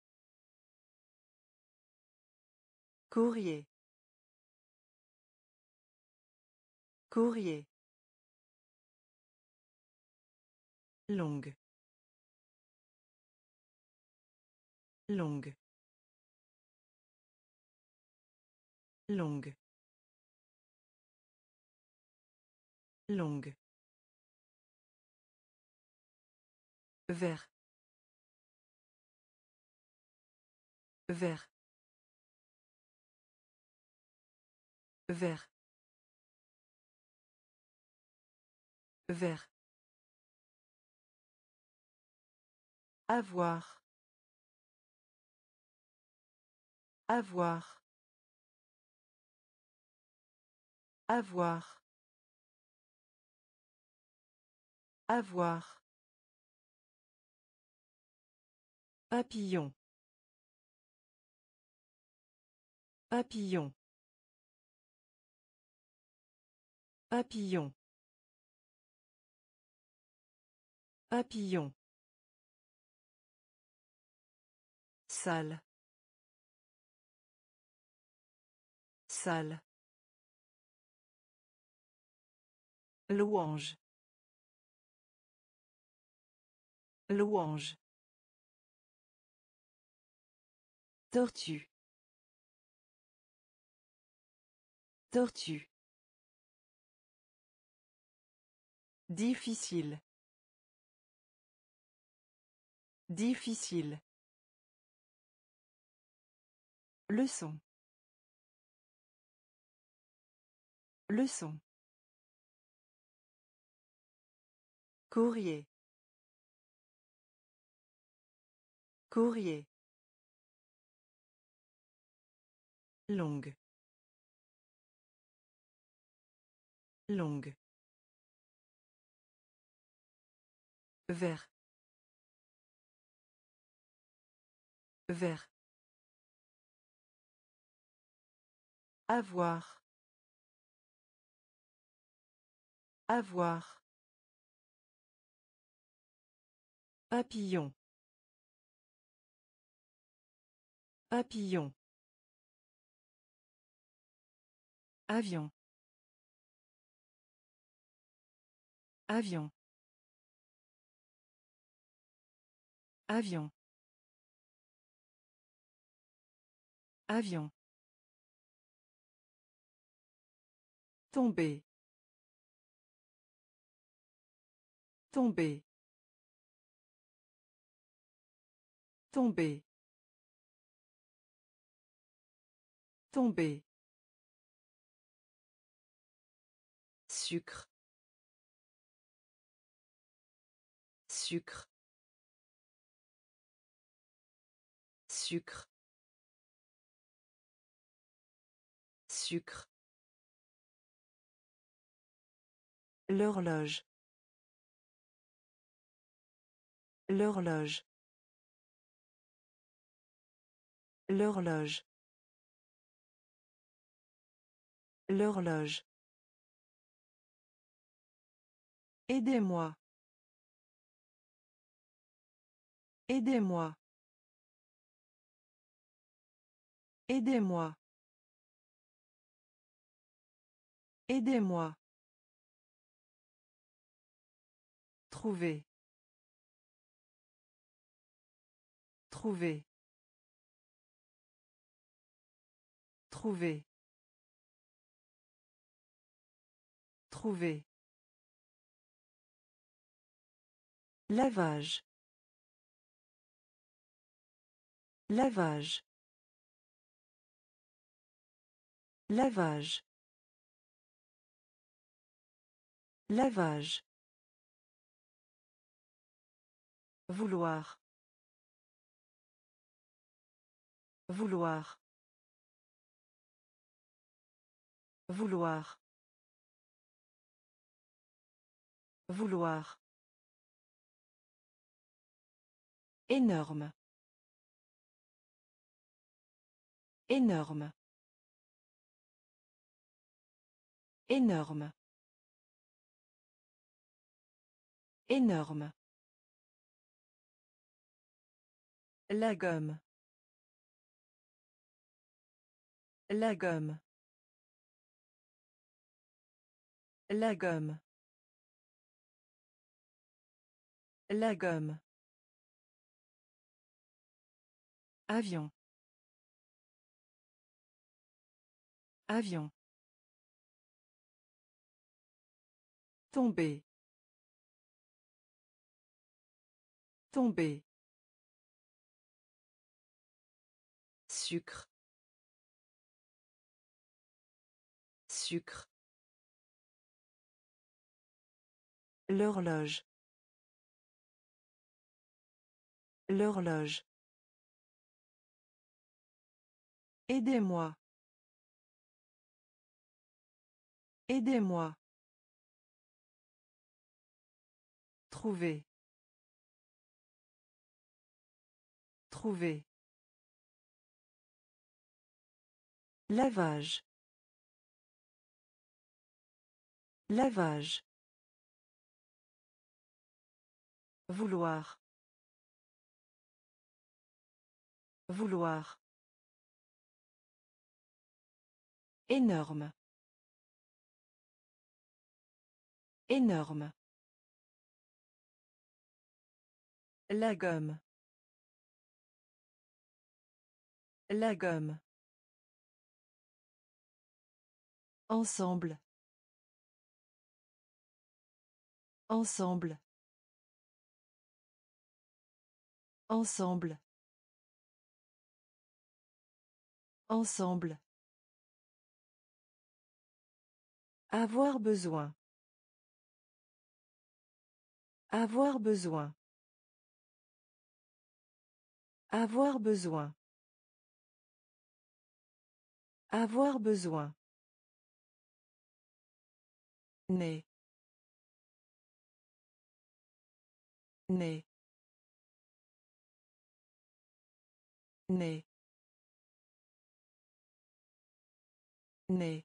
A: Courrier. Courrier. Longue. Longue. Longue. Longue. Vert. Vert. Vert. Vert. Avoir. Avoir. Avoir. Avoir. Papillon. Papillon. Papillon. Papillon. Salle. Salle. Louange. Louange. Tortue. Tortue. Difficile. Difficile. Leçon. Leçon. Courrier. Courrier. Longue. Longue. Vert. Vert. Avoir. Avoir. Papillon. Papillon. Avion. Avion. Avion. Avion. Tomber. Tomber. Tomber. Tomber. Sucre. Sucre. Sucre. Sucre. L'horloge. L'horloge. L'horloge. L'horloge. Aidez-moi. Aidez-moi. Aidez-moi. Aidez-moi. Trouver. Trouver. Trouver. Trouver. Lavage. Lavage. Lavage. Lavage. Vouloir. Vouloir. Vouloir. Vouloir. Énorme. Énorme. Énorme. Énorme. La gomme. La gomme. La gomme. La gomme. Avion. Avion. Tomber. Tomber. Sucre. Sucre. L'horloge. L'horloge. Aidez-moi. Aidez-moi. Trouver. Trouver. Lavage. Lavage. Vouloir. Vouloir. Énorme. Énorme. La gomme. La gomme. Ensemble. Ensemble. Ensemble. Ensemble. Avoir besoin. Avoir besoin. Avoir besoin. Avoir besoin. Né. Né. Né. Né.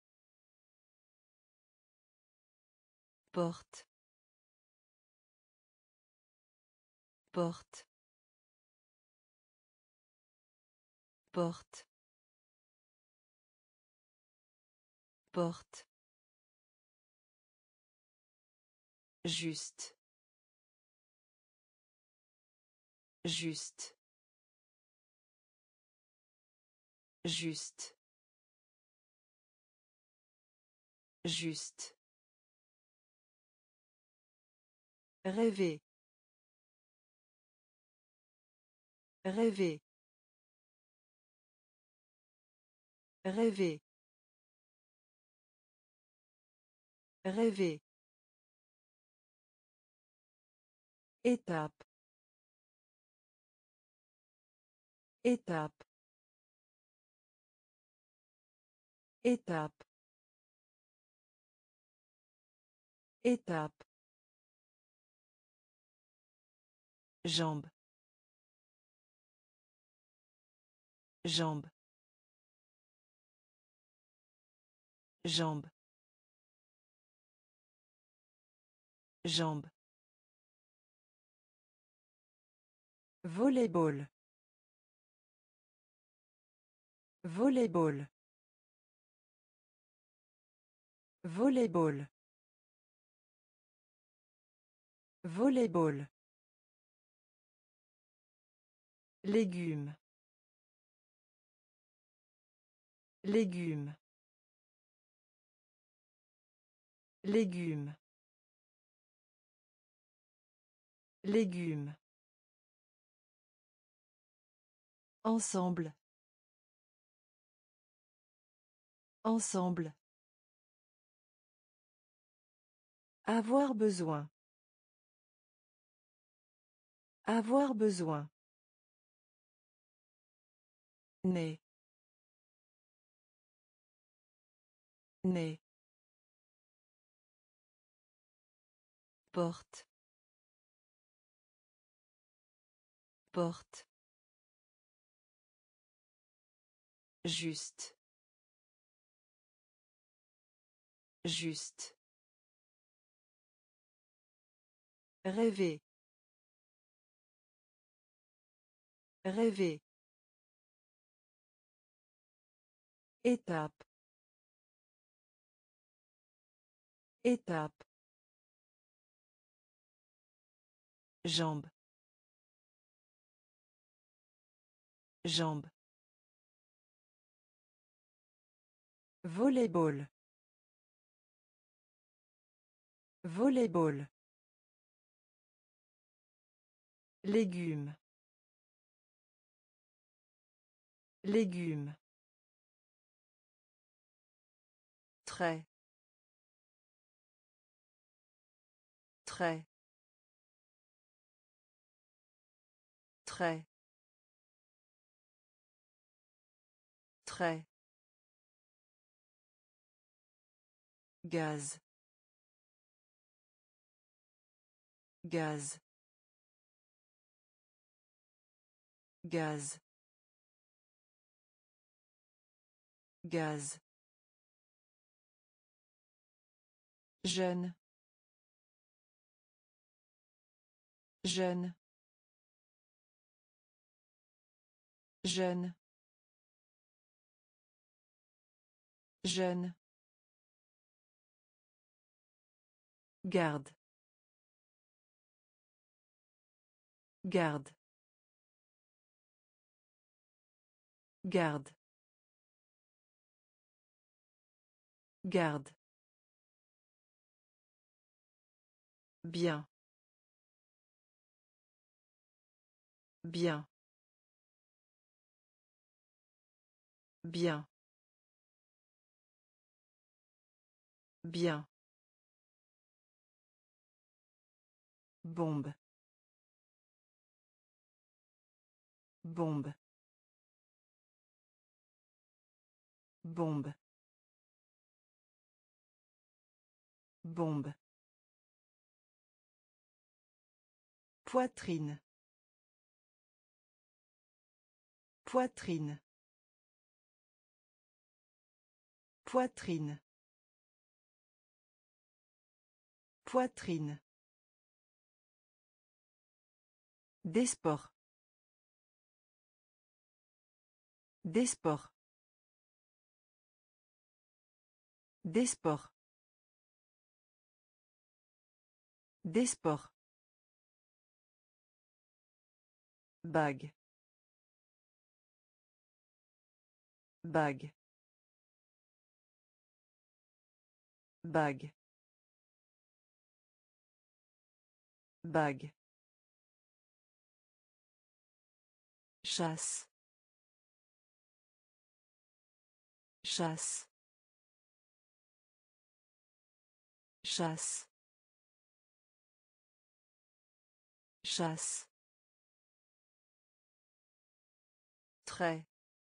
A: Porte. Porte. Porte. Porte. Juste. Juste. Juste. Juste. Rêver. Rêver. Rêver. Rêver. Étape. Étape. Étape. Étape. Jambe. Jambe. Jambe. Jambe. Volleyball. Volleyball. Volleyball. Volleyball. Légumes. Légumes. Légumes. Légumes. Ensemble. Ensemble. Avoir besoin. Avoir besoin. Né. Né. Porte. Porte. Juste. Juste. Rêver. Rêver. Étape. Étape. Jambe. Jambe. Volleyball. Volleyball. Légumes. Légumes. Très. Très. Très. Très. Gaz. Gaz. Gaz. Gaz. Jeune. Jeune. Jeune. Jeune. Garde. Garde. Garde. Garde. Bien. Bien. Bien. Bien. Bombe. Bombe. Bombe. Bombe. Poitrine. Poitrine. Poitrine. Poitrine. Des sports. Des sports. Des sports. Des sports. Bague. Bague. Bague. Bague. Chasse. Chasse. Chasse. Chasse. Très.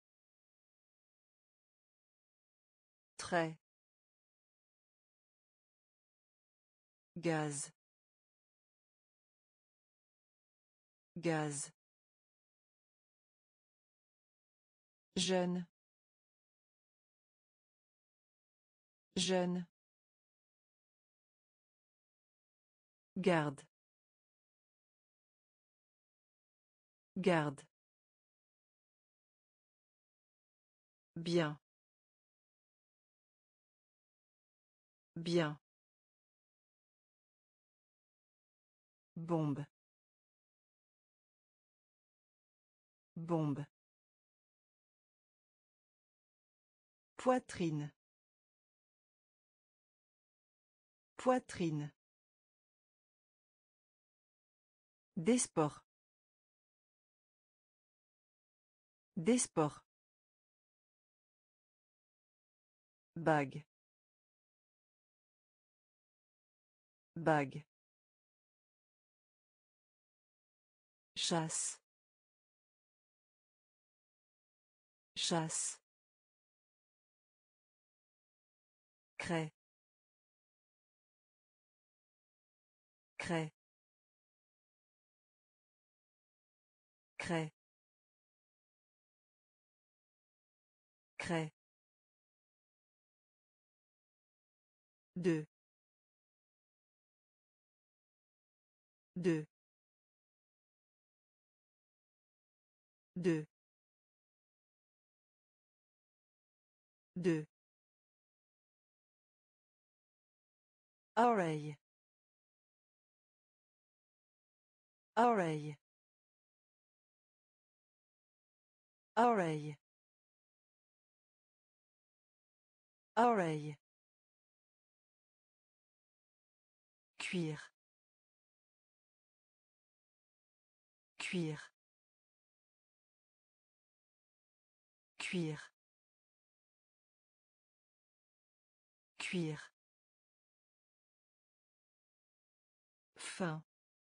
A: Très. Gaz. Gaz. Jeune. Jeune. Garde. Garde. Bien. Bien. Bombe. Bombe. Poitrine. Poitrine. Des sports. Des sports. Bague. Bague. Chasse. Chasse. Craie. Craie. Craie. Craie. Deux. Deux. Deux. Deux. Oreille. Oreille. Oreille. Oreille. Cuir. Cuir. Cuir. Cuir. Fin.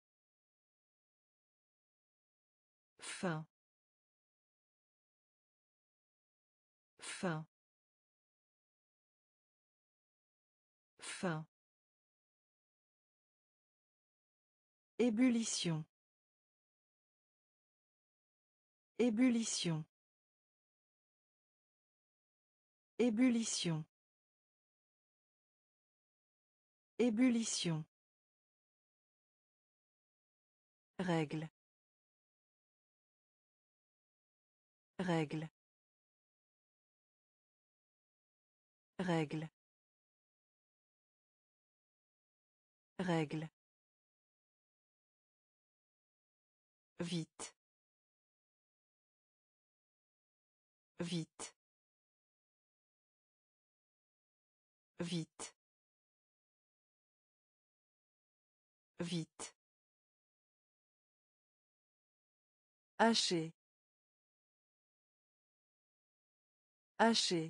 A: Fin. Fin. Fin. Ébullition. Ébullition. Ébullition. Ébullition. Règle. Règle. Règle. Règle. Vite. Vite. Vite. Vite. Haché. Haché.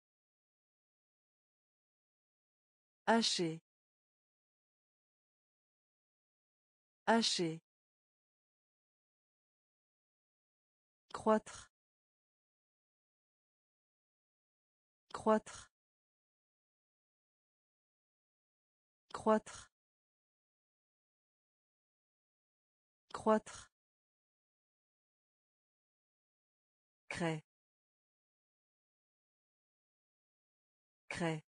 A: Haché. Haché. Croître. Croître. Croître. Croître. Craie. Craie.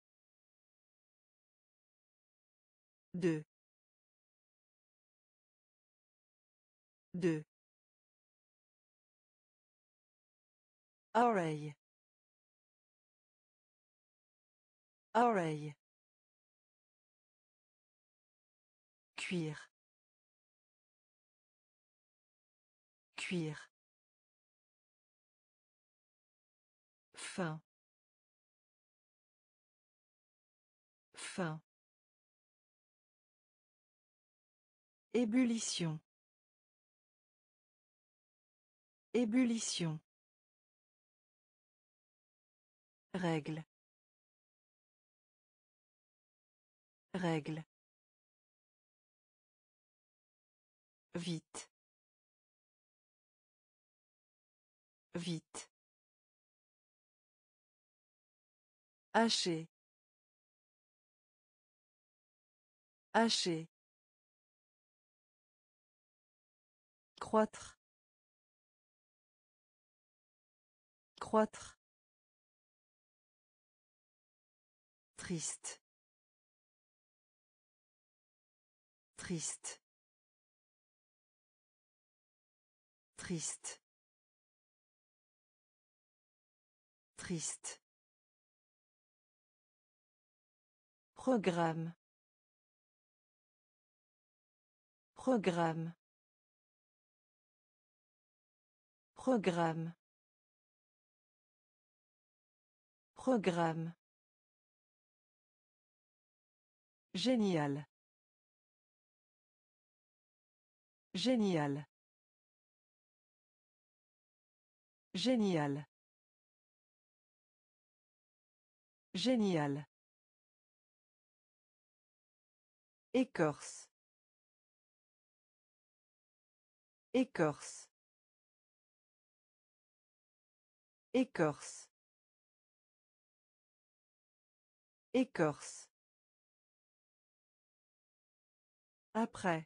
A: Deux. Deux. Oreille. Oreille. Cuire. Cuire. Fin. Fin. Ébullition. Ébullition. Règle. Règle. Vite. Vite. Hacher. Hacher. Croître. Croître. Triste. Triste. Triste. Triste. Programme. Programme. Programme. Programme. Génial. Génial. Génial. Génial. Écorce. Écorce. Écorce. Écorce. Après.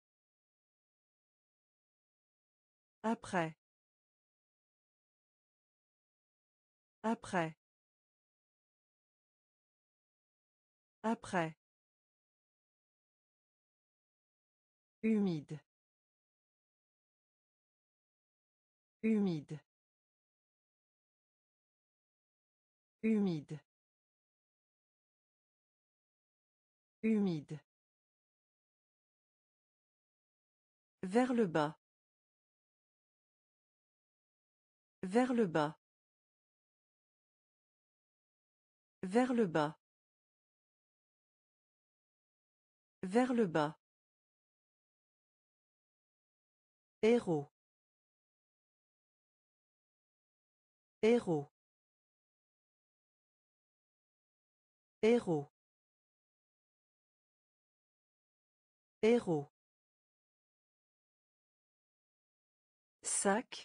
A: Après. Après. Après. Humide. Humide. Humide. Humide. Vers le bas. Vers le bas. Vers le bas. Vers le bas. Héros. Héros. Héros. Héros. Sac.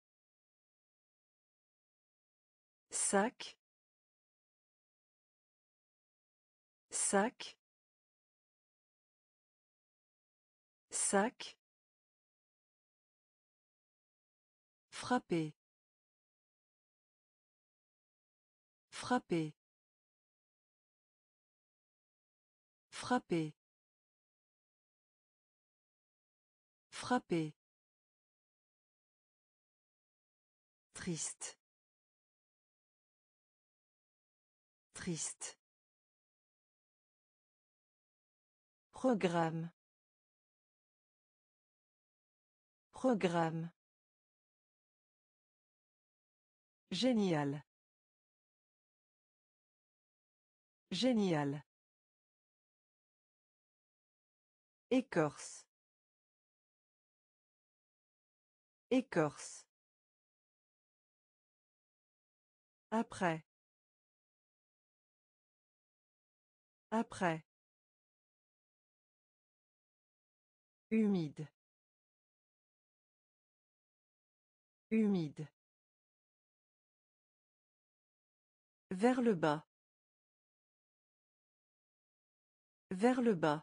A: Sac. Sac. Sac. Frapper. Frapper. Frapper. Frapper. Triste. Triste. Programme. Programme. Génial. Génial. Écorce. Écorce. Après. Après. Humide. Humide. Vers le bas. Vers le bas.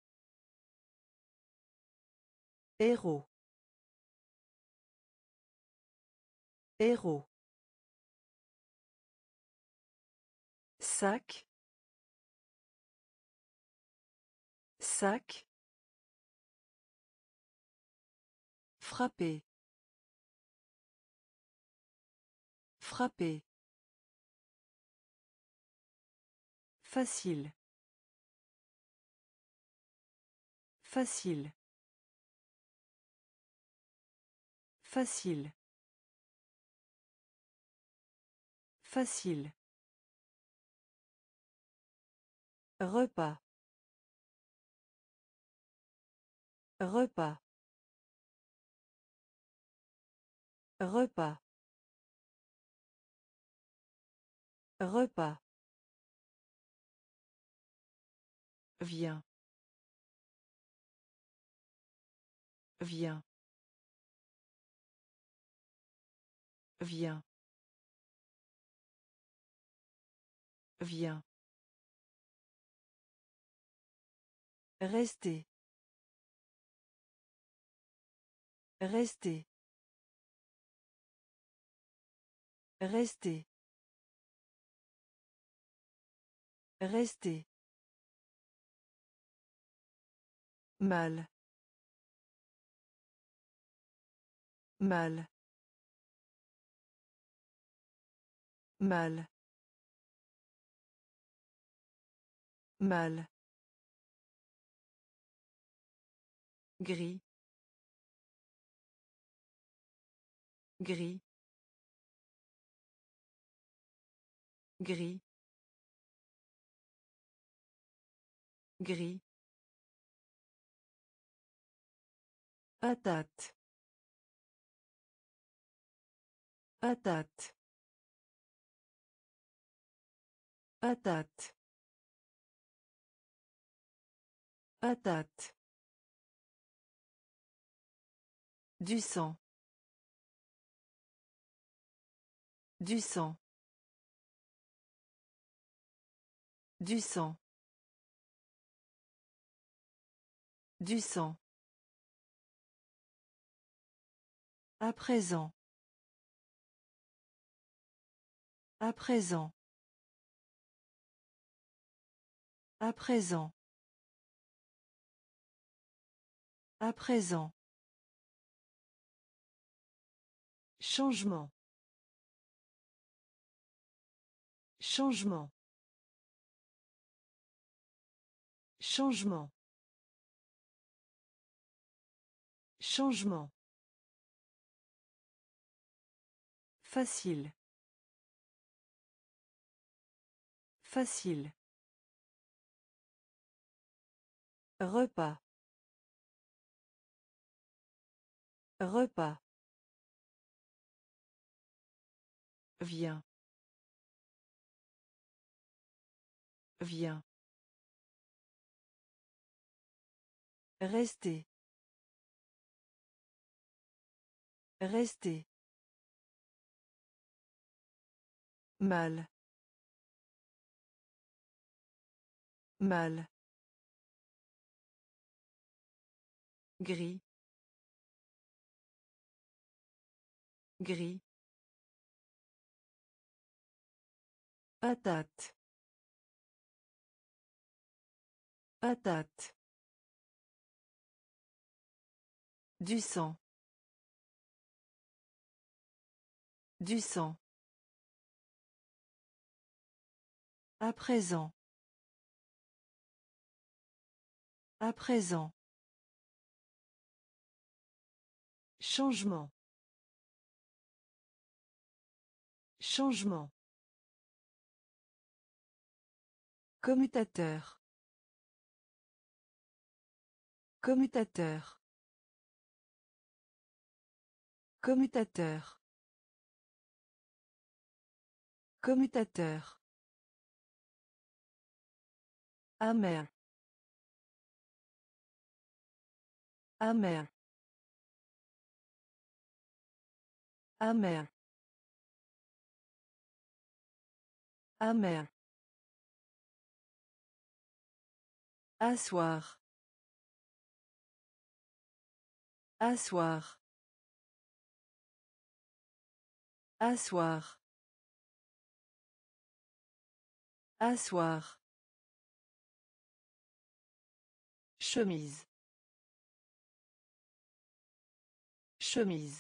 A: Héros. Héros. Sac. Sac. Frapper. Frapper. Facile. Facile. Facile. Facile. Repas. Repas. Repas. Repas. Viens. Viens. Viens. Viens. Rester. Rester. Rester. Rester. Mal. Mal. Mal. Mal. Gris. Gris. Gris. Gris. Patate. Patate. Patate. Patate. Du sang. Du sang. Du sang. Du sang. À présent. À présent. À présent. À présent. Changement. Changement. Changement. Changement. Facile. Facile. Repas. Repas. Viens. Viens. Rester. Rester. Mal. Mal. Gris. Gris. Patate. Patate. Du sang. Du sang. À présent. À présent. Changement. Changement. Commutateur. Commutateur. Commutateur. Commutateur. Amer. Amer. Amer. Amer. Asseoir. Asseoir. Asseoir. Asseoir. Chemise. Chemise.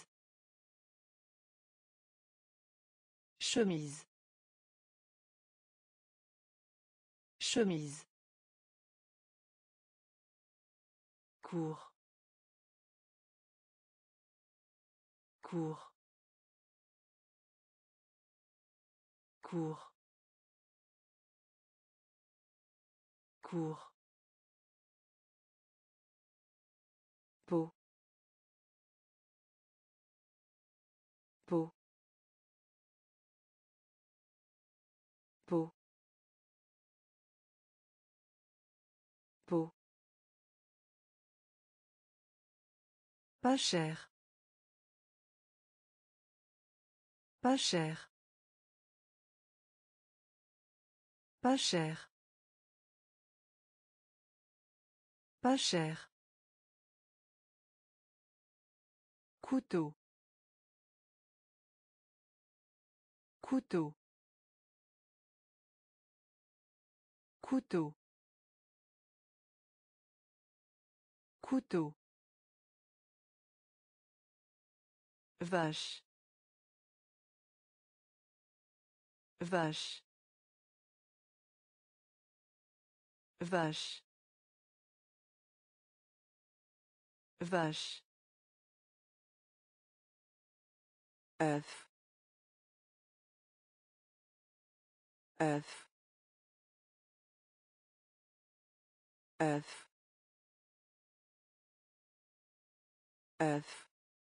A: Chemise. Chemise. cours, cours, cours, cours, peau, peau, peau, peau. Pas cher. Pas cher. Pas cher. Pas cher. Couteau. Couteau. Couteau. Couteau. Vache. Vache. Vache. Vache. œuf, œuf, œuf, œuf.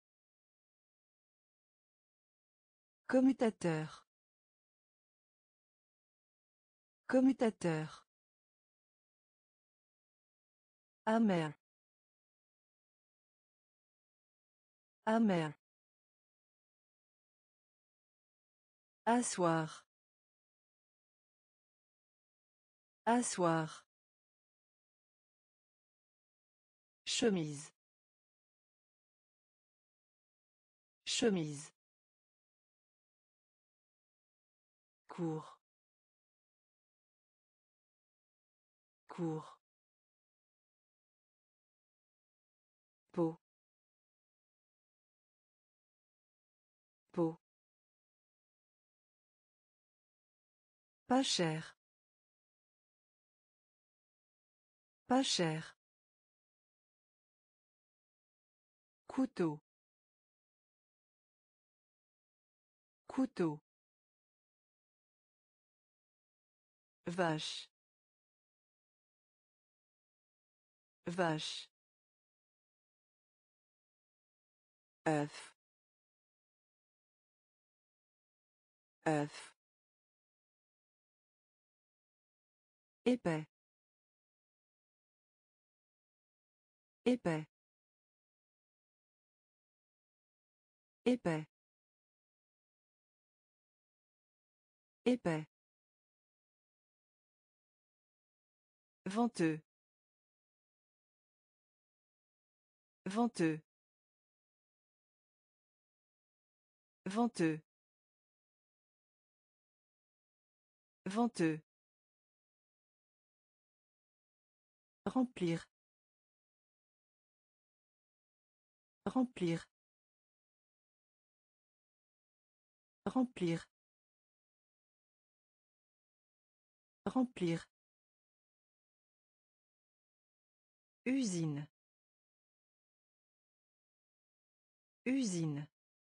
A: Commutateur. Commutateur. Amer. Amer. Asseoir. Asseoir. Chemise. Chemise. Cours. Cours. Peau. Peau. Pas cher. Pas cher. Couteau. Couteau. Vache. Vache. œuf, œuf. Épais. Épais. Épais. Épais. Venteux. Venteux. Venteux. Venteux. Remplir. Remplir. Remplir. Remplir. Usine. Usine.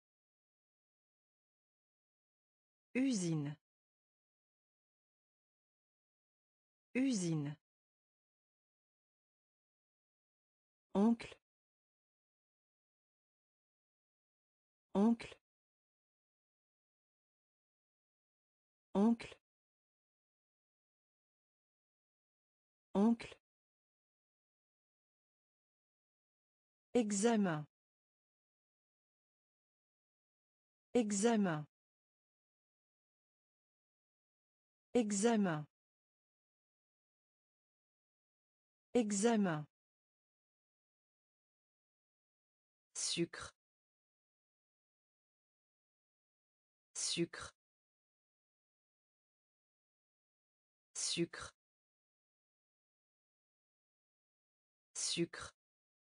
A: Usine. Usine. Oncle. Oncle. Oncle. Oncle. Examen. Examen. Examen. Examen. Sucre. Sucre. Sucre. Sucre.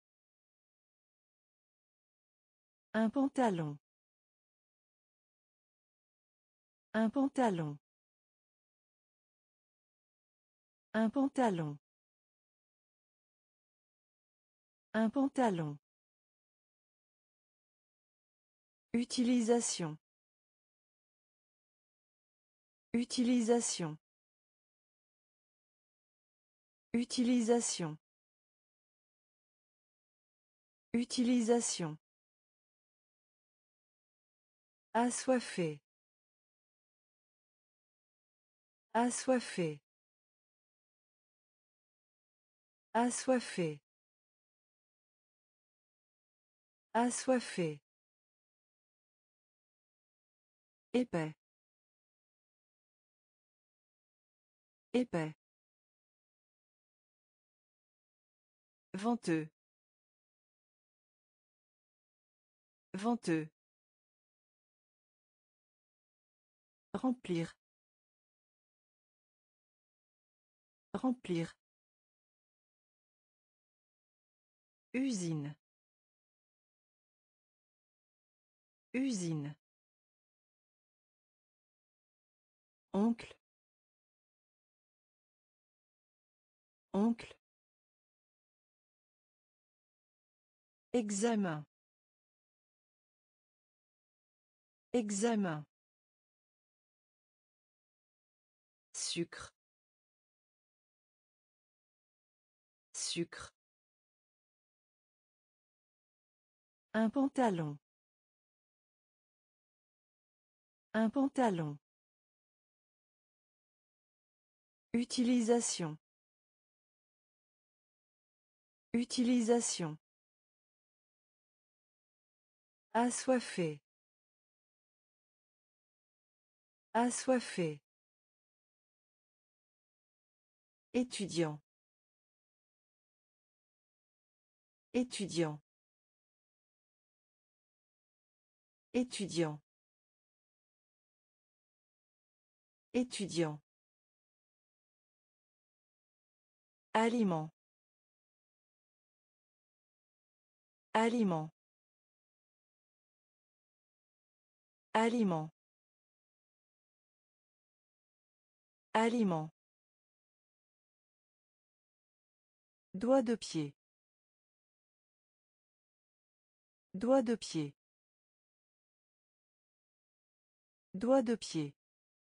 A: Un pantalon. Un pantalon. Un pantalon. Un pantalon. Utilisation. Utilisation. Utilisation. Utilisation. Assoiffé. Assoiffé. Assoiffé. Assoiffé. Épais. Épais. Venteux. Venteux. Remplir. Remplir. Usine. Usine. Oncle. Oncle. Examen. Examen. Sucre. Sucre. Un pantalon. Un pantalon. Utilisation. Utilisation. Assoiffé. Assoiffé. Étudiant. Étudiant. Étudiant. Étudiant. Aliment. Aliment. Aliment. Aliment. Doigt de pied. Doigt de pied. Doigt de pied.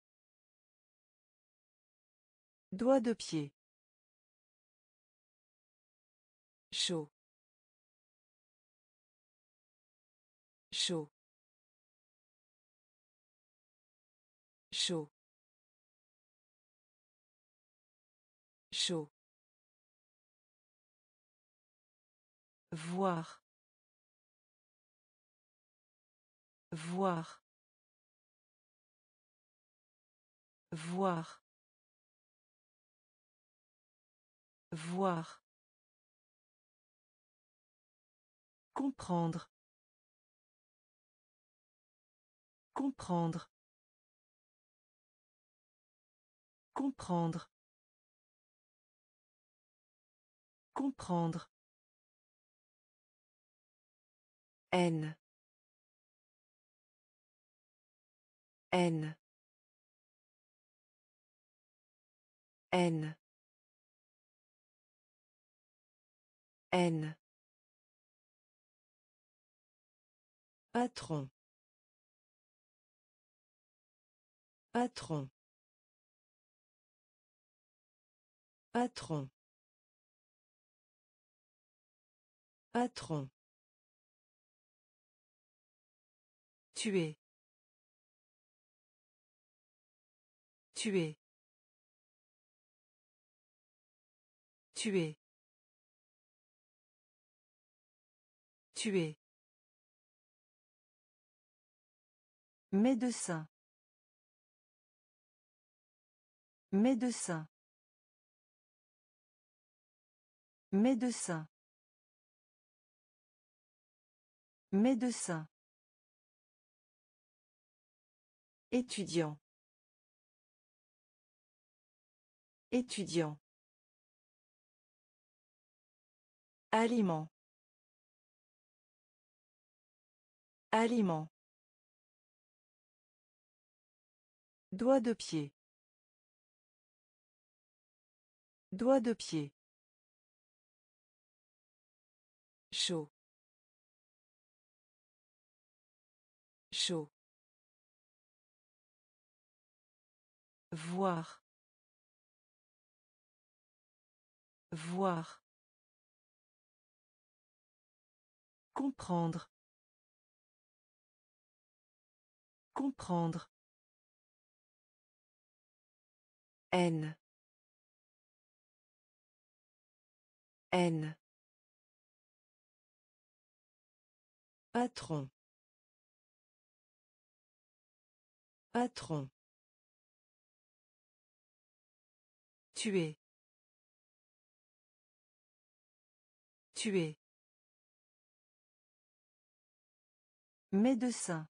A: Doigt de pied. Chaud. Chaud. Chaud. Chaud. Voir. Voir. Voir. Voir. Comprendre. Comprendre. Comprendre. Comprendre. Haine. Haine. Haine. Haine. Patron. Patron. Patron. Patron. Tuer. Tuer. Tuer. Tuer. Médecin. Médecin. Médecin. Médecin. Étudiant. Étudiant. Aliment. Aliment. Doigt de pied. Doigt de pied. Chaud. Chaud. Voir. Voir. Comprendre. Comprendre. Haine. Haine. Patron. Patron. Tuer. Tuer. Médecin.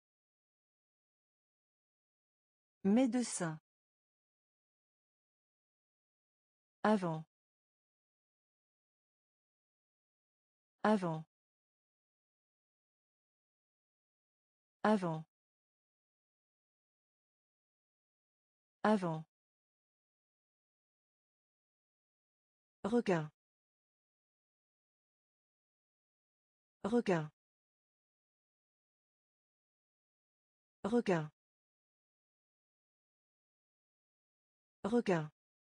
A: Médecin. Avant. Avant. Avant. Avant. Requin. Requin. Requin. Requin.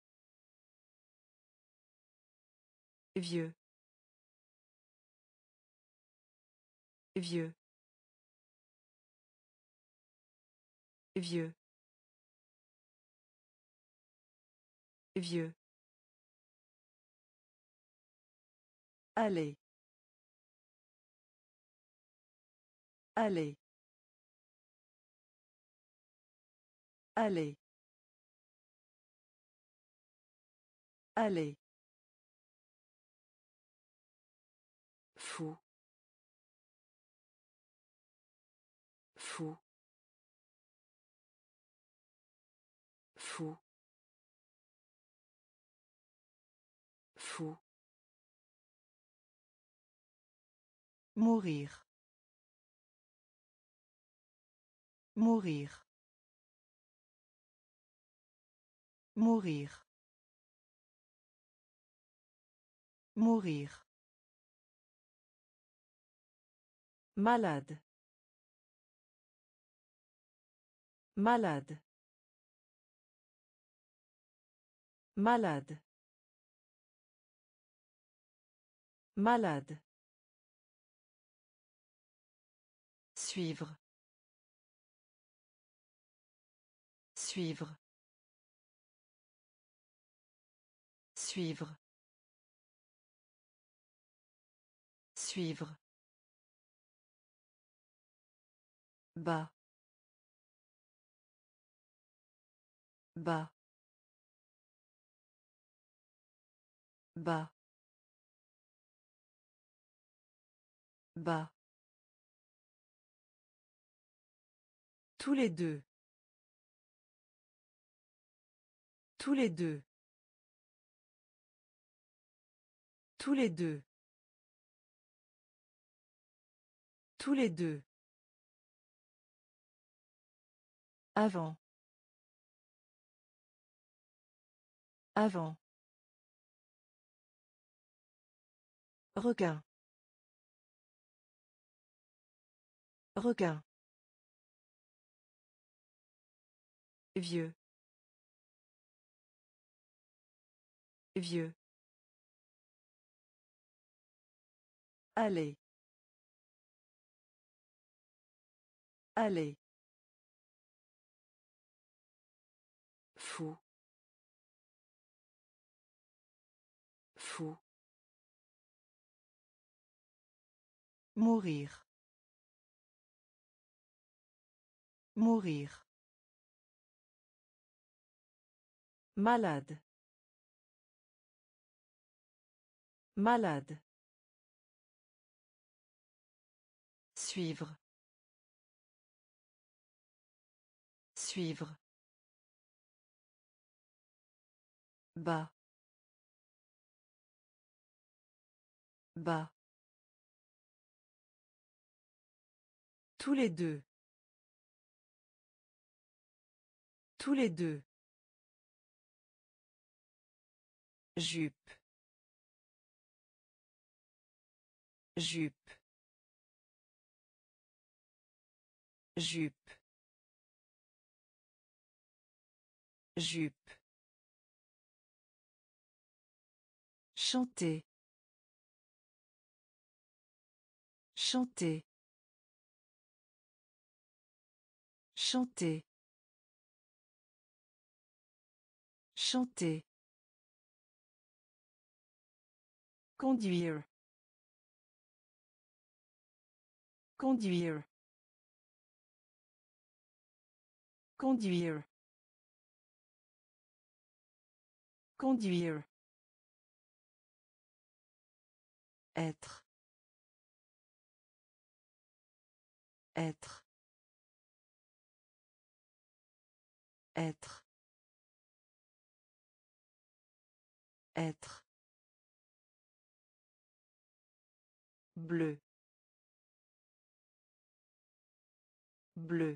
A: Vieux. Vieux. Vieux. Vieux. Aller. Aller. Aller. Aller. Fou. Fou. Fou. Fou. Mourir. Mourir. Mourir. Mourir. Malade. Malade. Malade. Malade. Suivre. Suivre. Suivre. Suivre. Bas. Bas. Bas. Bas. Tous les deux. Tous les deux. Tous les deux. Tous les deux. Avant. Avant. Requin. Requin. Vieux. Vieux. Aller. Aller. Fou. Fou. Mourir. Mourir. Malade. Malade. Suivre. Suivre. Bas. Bas. Tous les deux. Tous les deux. Jupe. Jupe. Jupe. Jupe. Chanter. Chanter. Chanter. Chanter. Conduire. Conduire. Conduire. Conduire. Être. Être. Être. Être. Bleu. Bleu.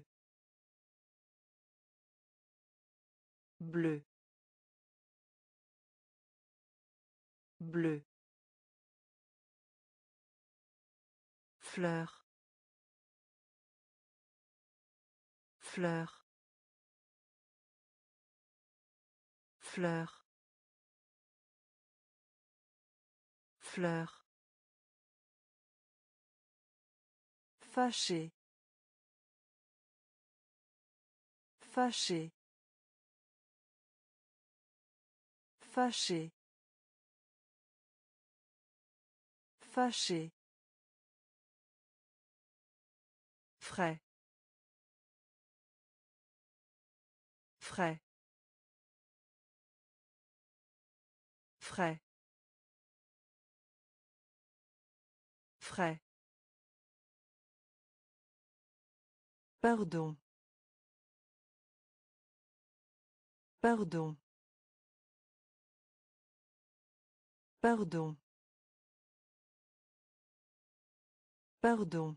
A: Bleu. Bleu. Fleur. Fleur. Fleur. Fleur. Fâché. Fâché. Fâché. Fâché. Frais. Frais. Frais. Frais. Pardon. Pardon. Pardon. Pardon.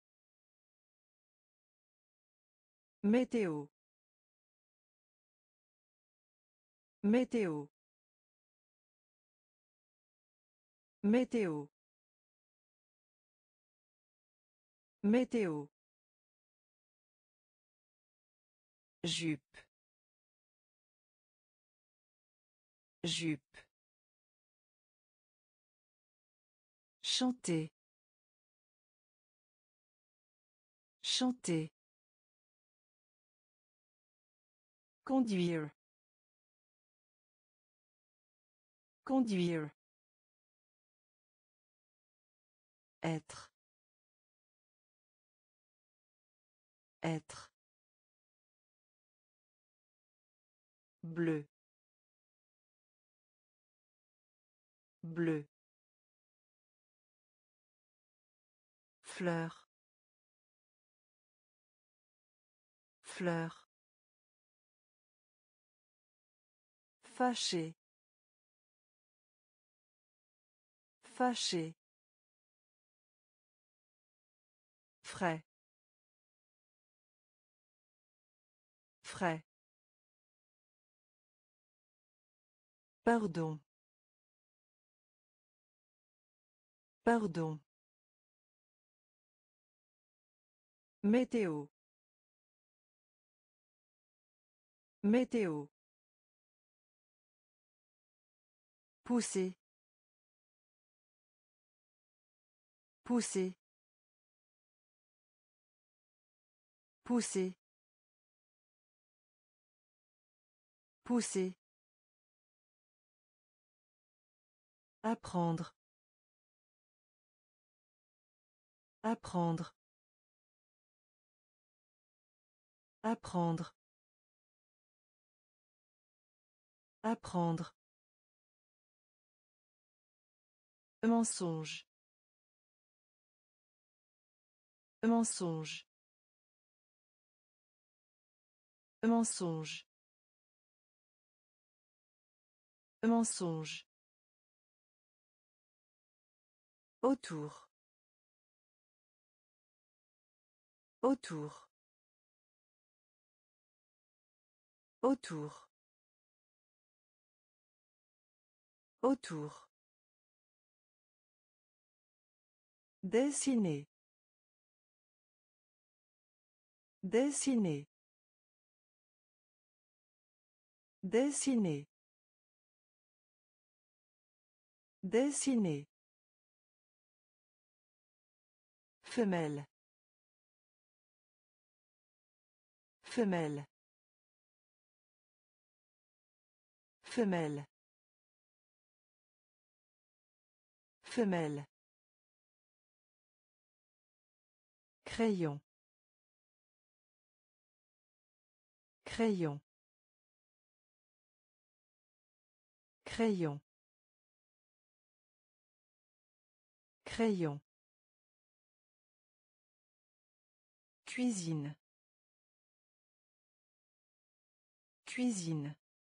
A: Météo. Météo. Météo. Météo. Jupe. Jupe. Chanter. Chanter. Conduire. Conduire. Être. Être. Bleu. Bleu. Fleur. Fleur. Fâché. Fâché. Frais. Frais. Pardon. Pardon. Météo. Météo. Pousser. Pousser. Pousser. Pousser. Apprendre. Apprendre. Apprendre. Apprendre. Mensonge. Mensonge. Mensonge. Mensonge. Autour. Autour. Autour. Autour. Dessiner. Dessiner. Dessiner. Dessiner. Femelle. Femelle. Femelle. Femelle. Crayon. Crayon. Crayon. Crayon. Cuisine. Cuisine.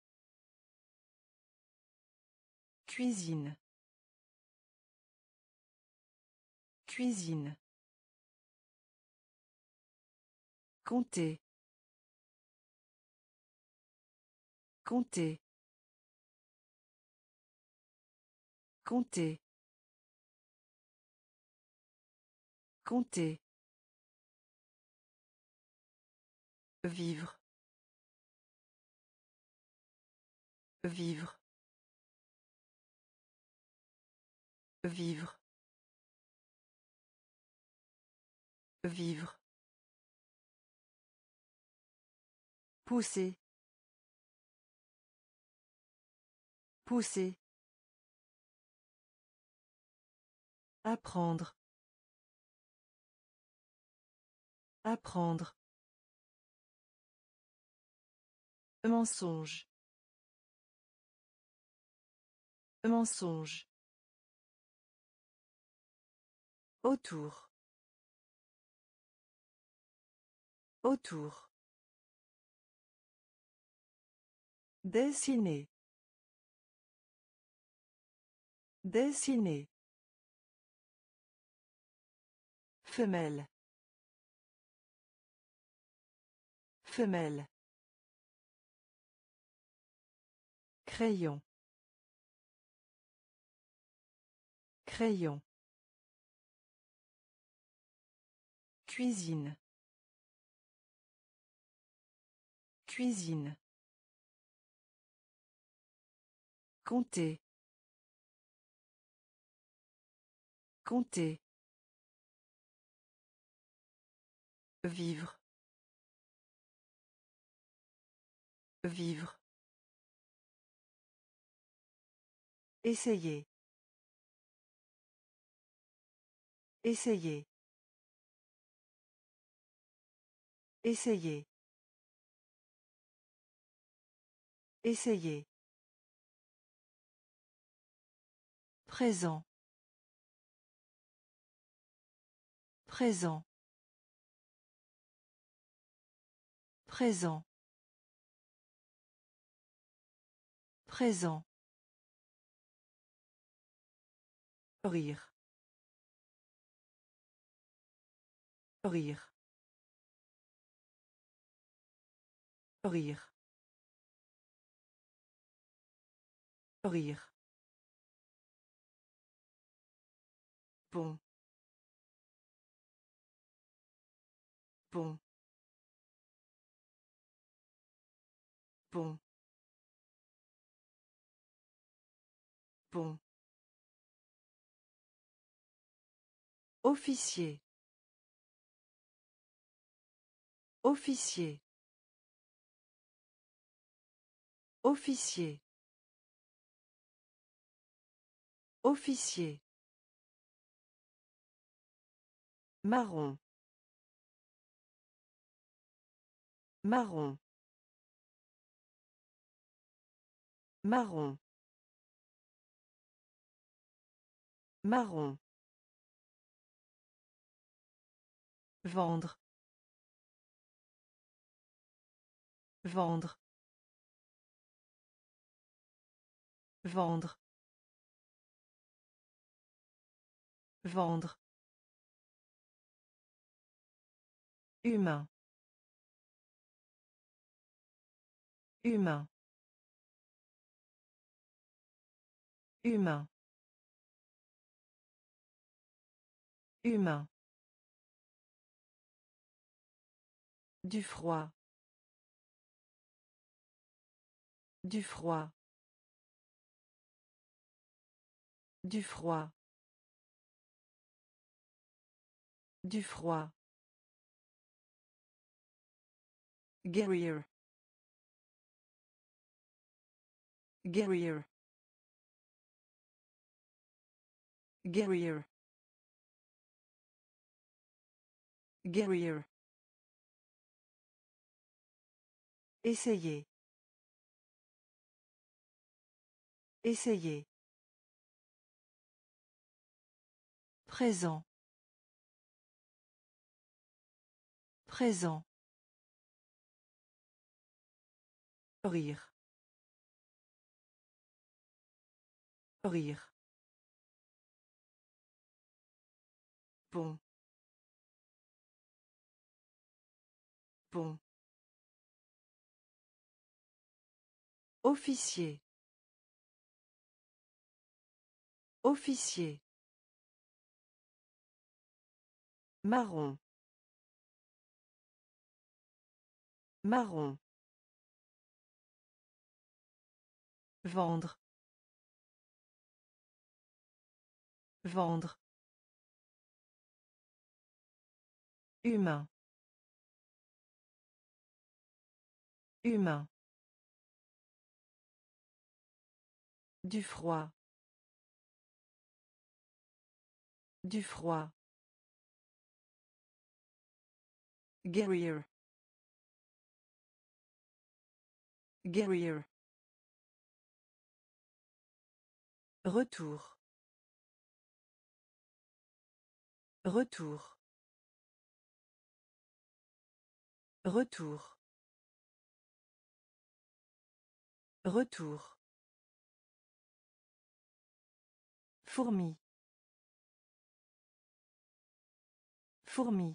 A: Cuisine. Cuisine. Compter. Compter. Compter. Compter. Vivre. Vivre. Vivre. Vivre. Pousser. Pousser. Apprendre. Apprendre. Mensonge. Mensonge. Autour. Autour. Dessiner. Dessiner. Femelle. Femelle. Crayon. Crayon. Cuisine. Cuisine. Compter. Compter. Vivre. Vivre. Essayer. Essayer. Essayer. Essayer. Présent. Présent. Présent. Présent. Rire. Rire. Rire. Rire. Pont. Pont. Pont. Pont. Officier. Officier. Officier. Officier. Marron. Marron. Marron. Marron. Vendre. Vendre. Vendre. Vendre. Humain. Humain. Humain. Humain. Du froid. Du froid. Du froid. Du froid. Guerrier. Guerrier. Guerrier. Guerrier. Essayez. Essayez. Présent. Présent. Rire. Rire. Pont. Pont. Officier. Officier. Marron. Marron. Vendre. Vendre. Humain. Humain. Du froid. Du froid. Guerrier. Guerrier. Retour. Retour. Retour. Retour. Fourmi. Fourmi.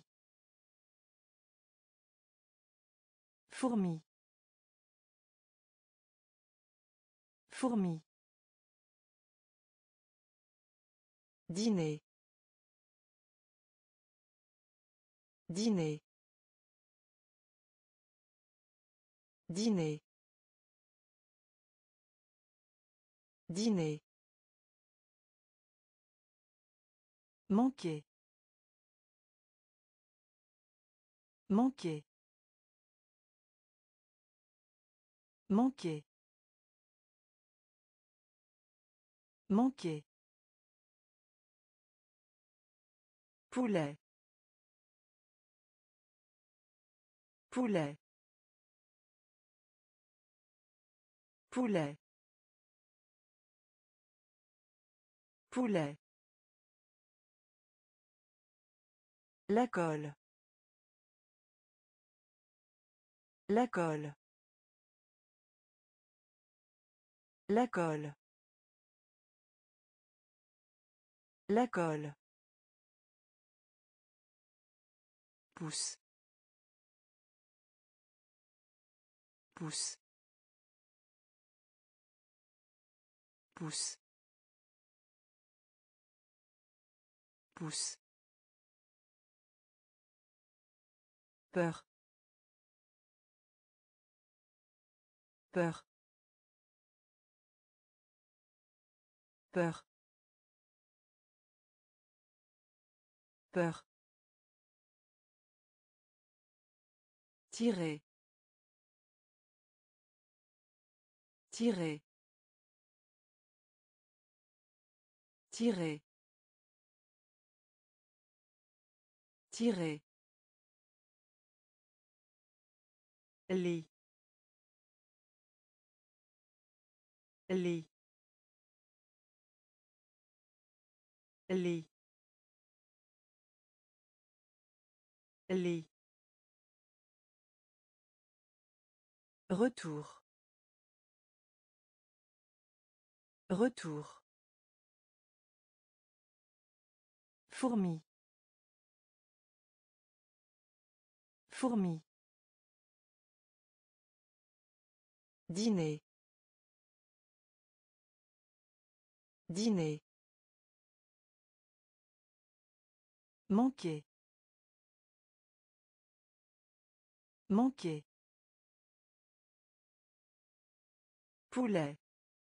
A: Fourmi. Fourmi. Dîner. Dîner. Dîner. Dîner. Manquer. Manquer. Manquer. Manquer. Poulet. Poulet. Poulet. Poulet. La colle. La colle. La colle. La colle. Pousse. Pousse. Pousse. Pousse. Peur. Peur. Peur. Peur. Tirer. Tirer. Tirer. Tirer. Lit. Lit. Lit. Lit. Retour. Retour. Fourmi. Fourmi. Dîner. Dîner. Manquer. Manquer. Poulet.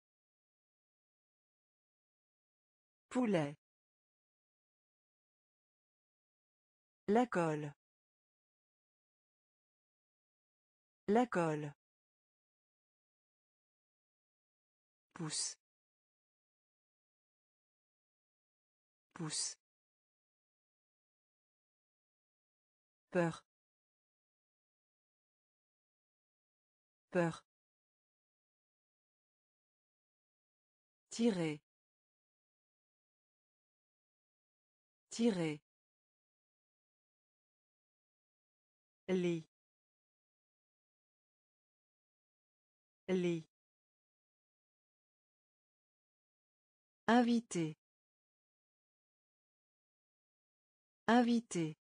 A: Poulet. La colle. La colle. Pousse. Pousse. Peur. Peur. Tirer. Tirer. Lit. Lit. Invité. Invité.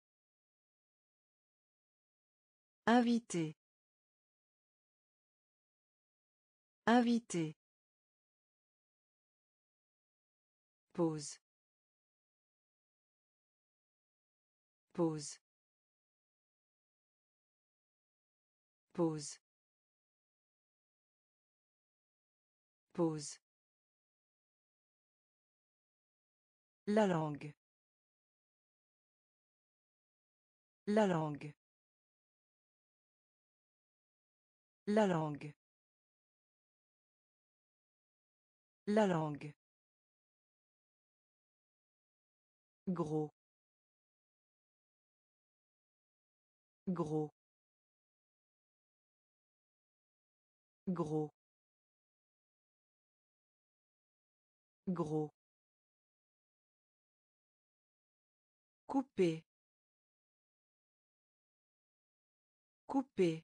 A: Invité. Invité. Pause. Pause. Pause. Pause. La langue. La langue. La langue. La langue. Gros. Gros. Gros. Gros. Couper. Couper.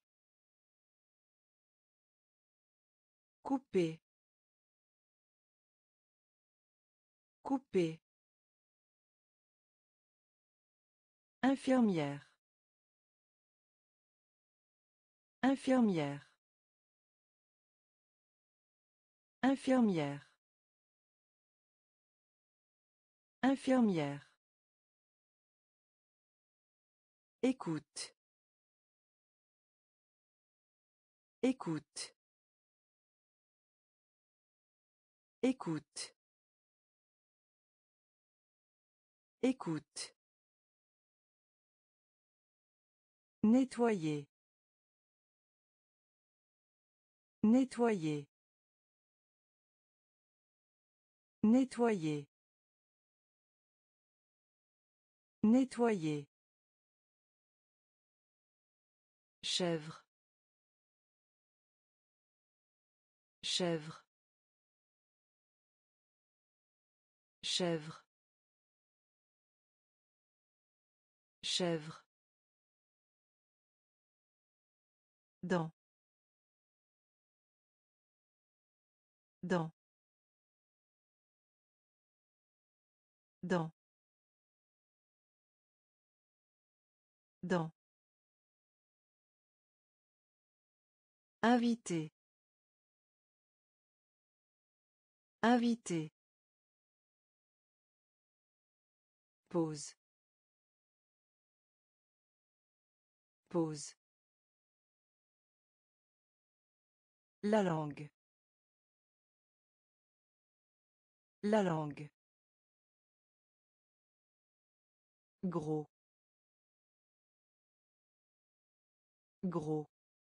A: Couper. Couper. Infirmière. Infirmière. Infirmière. Infirmière. Écoute. Écoute. Écoute. Écoute. Nettoyer. Nettoyer. Nettoyer. Nettoyer. Chèvre. Chèvre. Chèvre. Chèvre. Dans. Dans. Dans. Dans. Invité. Invité. Pause. Pause. La langue. La langue. Gros. Gros.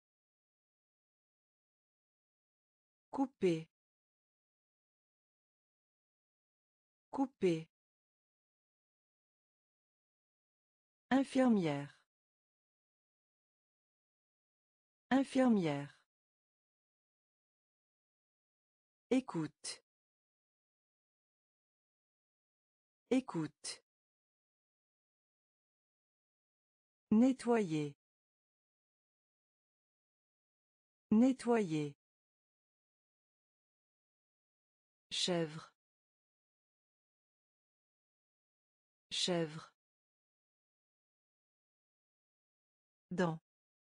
A: Couper. Couper. Infirmière. Infirmière. Écoute. Écoute. Nettoyer. Nettoyer. Chèvre. Chèvre. Dans.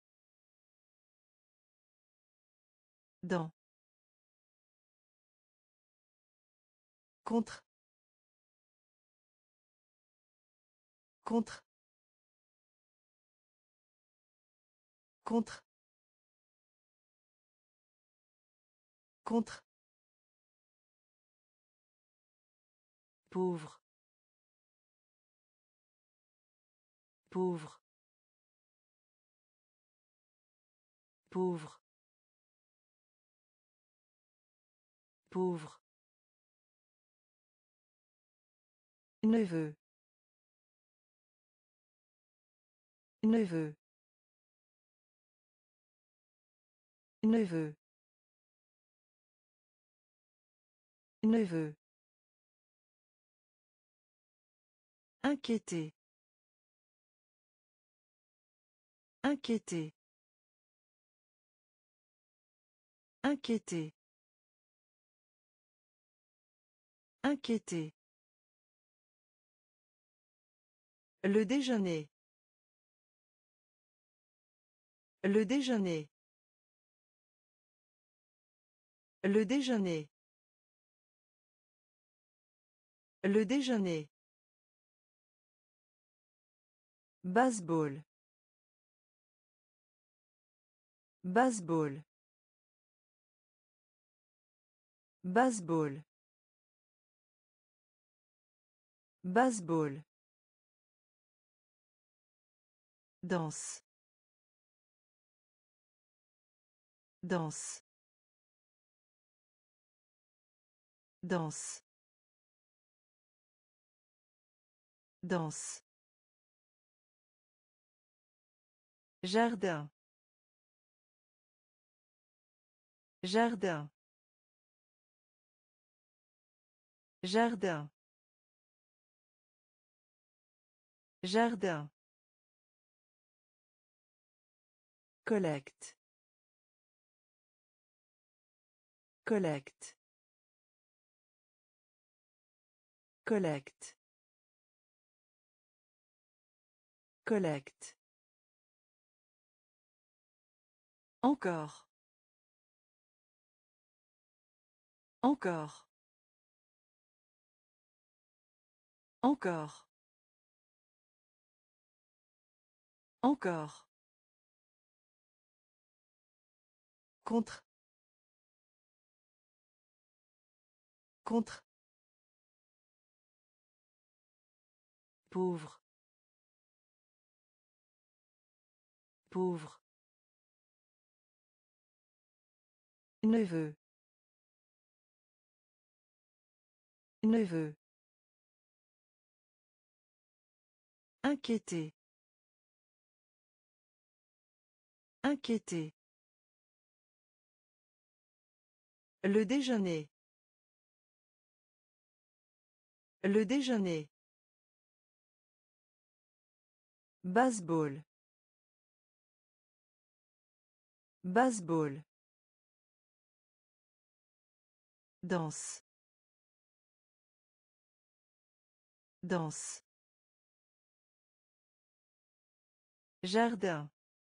A: Dans. Contre. Contre. Contre. Contre. Pauvre. Pauvre. Pauvre. Pauvre. Neveu. Neveu. Neveu. Neveu. Inquiété. Inquiété. Inquiété. Inquiété. Le déjeuner. Le déjeuner. Le déjeuner. Le déjeuner. Baseball. Baseball. Baseball. Baseball. Danse. Danse. Danse. Danse. Jardin. Jardin. Jardin. Jardin. Collecte. Collecte. Collecte. Collecte. Encore. Encore. Encore. Encore. Contre. Contre. Pauvre. Pauvre. Neveu. Neveu. Inquiété. Inquiété. Le déjeuner. Le déjeuner. Baseball. Baseball. Danse. Danse. Jardin.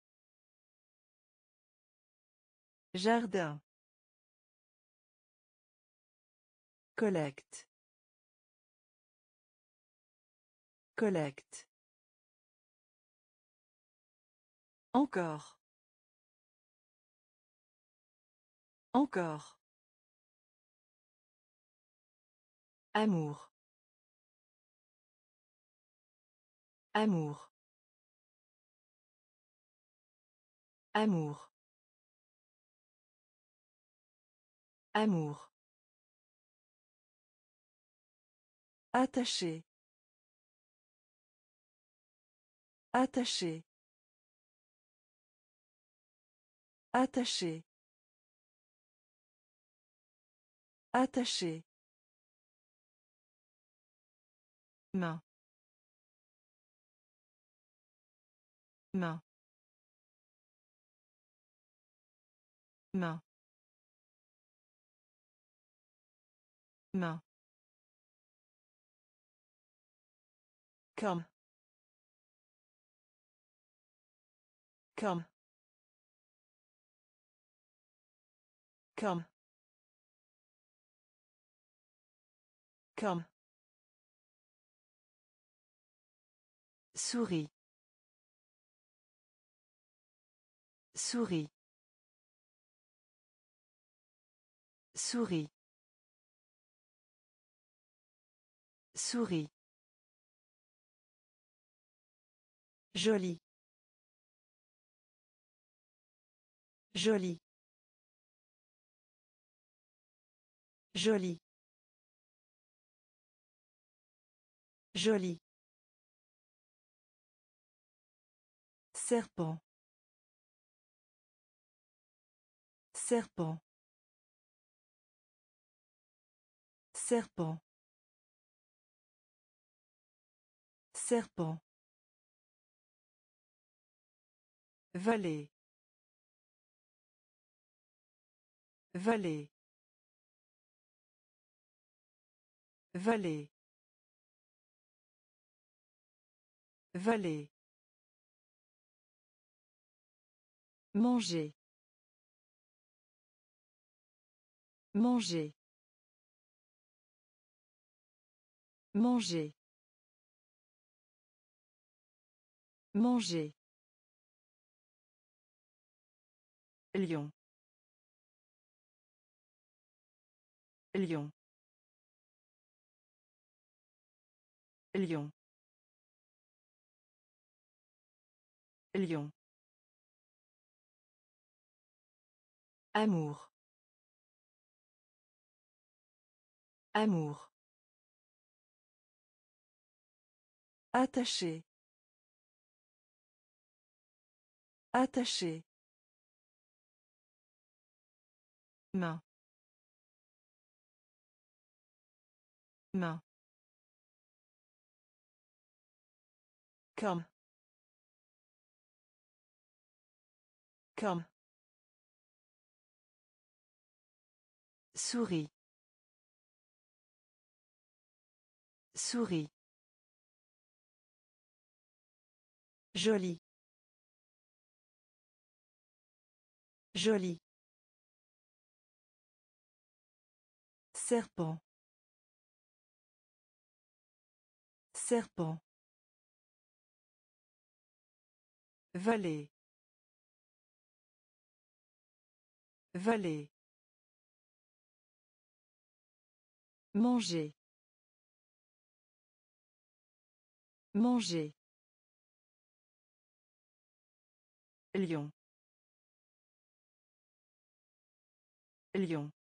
A: Jardin. Collecte. Collecte. Encore. Encore. Amour. Amour. Amour. Amour. Attaché. Attaché. Attaché. Attaché. Main. Main. Main. Main. Comme. Comme. Comme. Comme. Souris. Souris. Souris. Souris. Joli. Joli. Joli. Joli. Serpent. Serpent. Serpent. Serpent. Vallée. Vallée. Vallée. Vallée. Manger. Manger. Manger. Manger. Lion. Lion. Lion. Lion. Amour. Amour. Attaché. Attaché. Main. Main. Comme. Comme. Souris. Souris. Joli. Joli. Serpent. Serpent. Vallée. Vallée. Manger. Manger. Lion. Lion.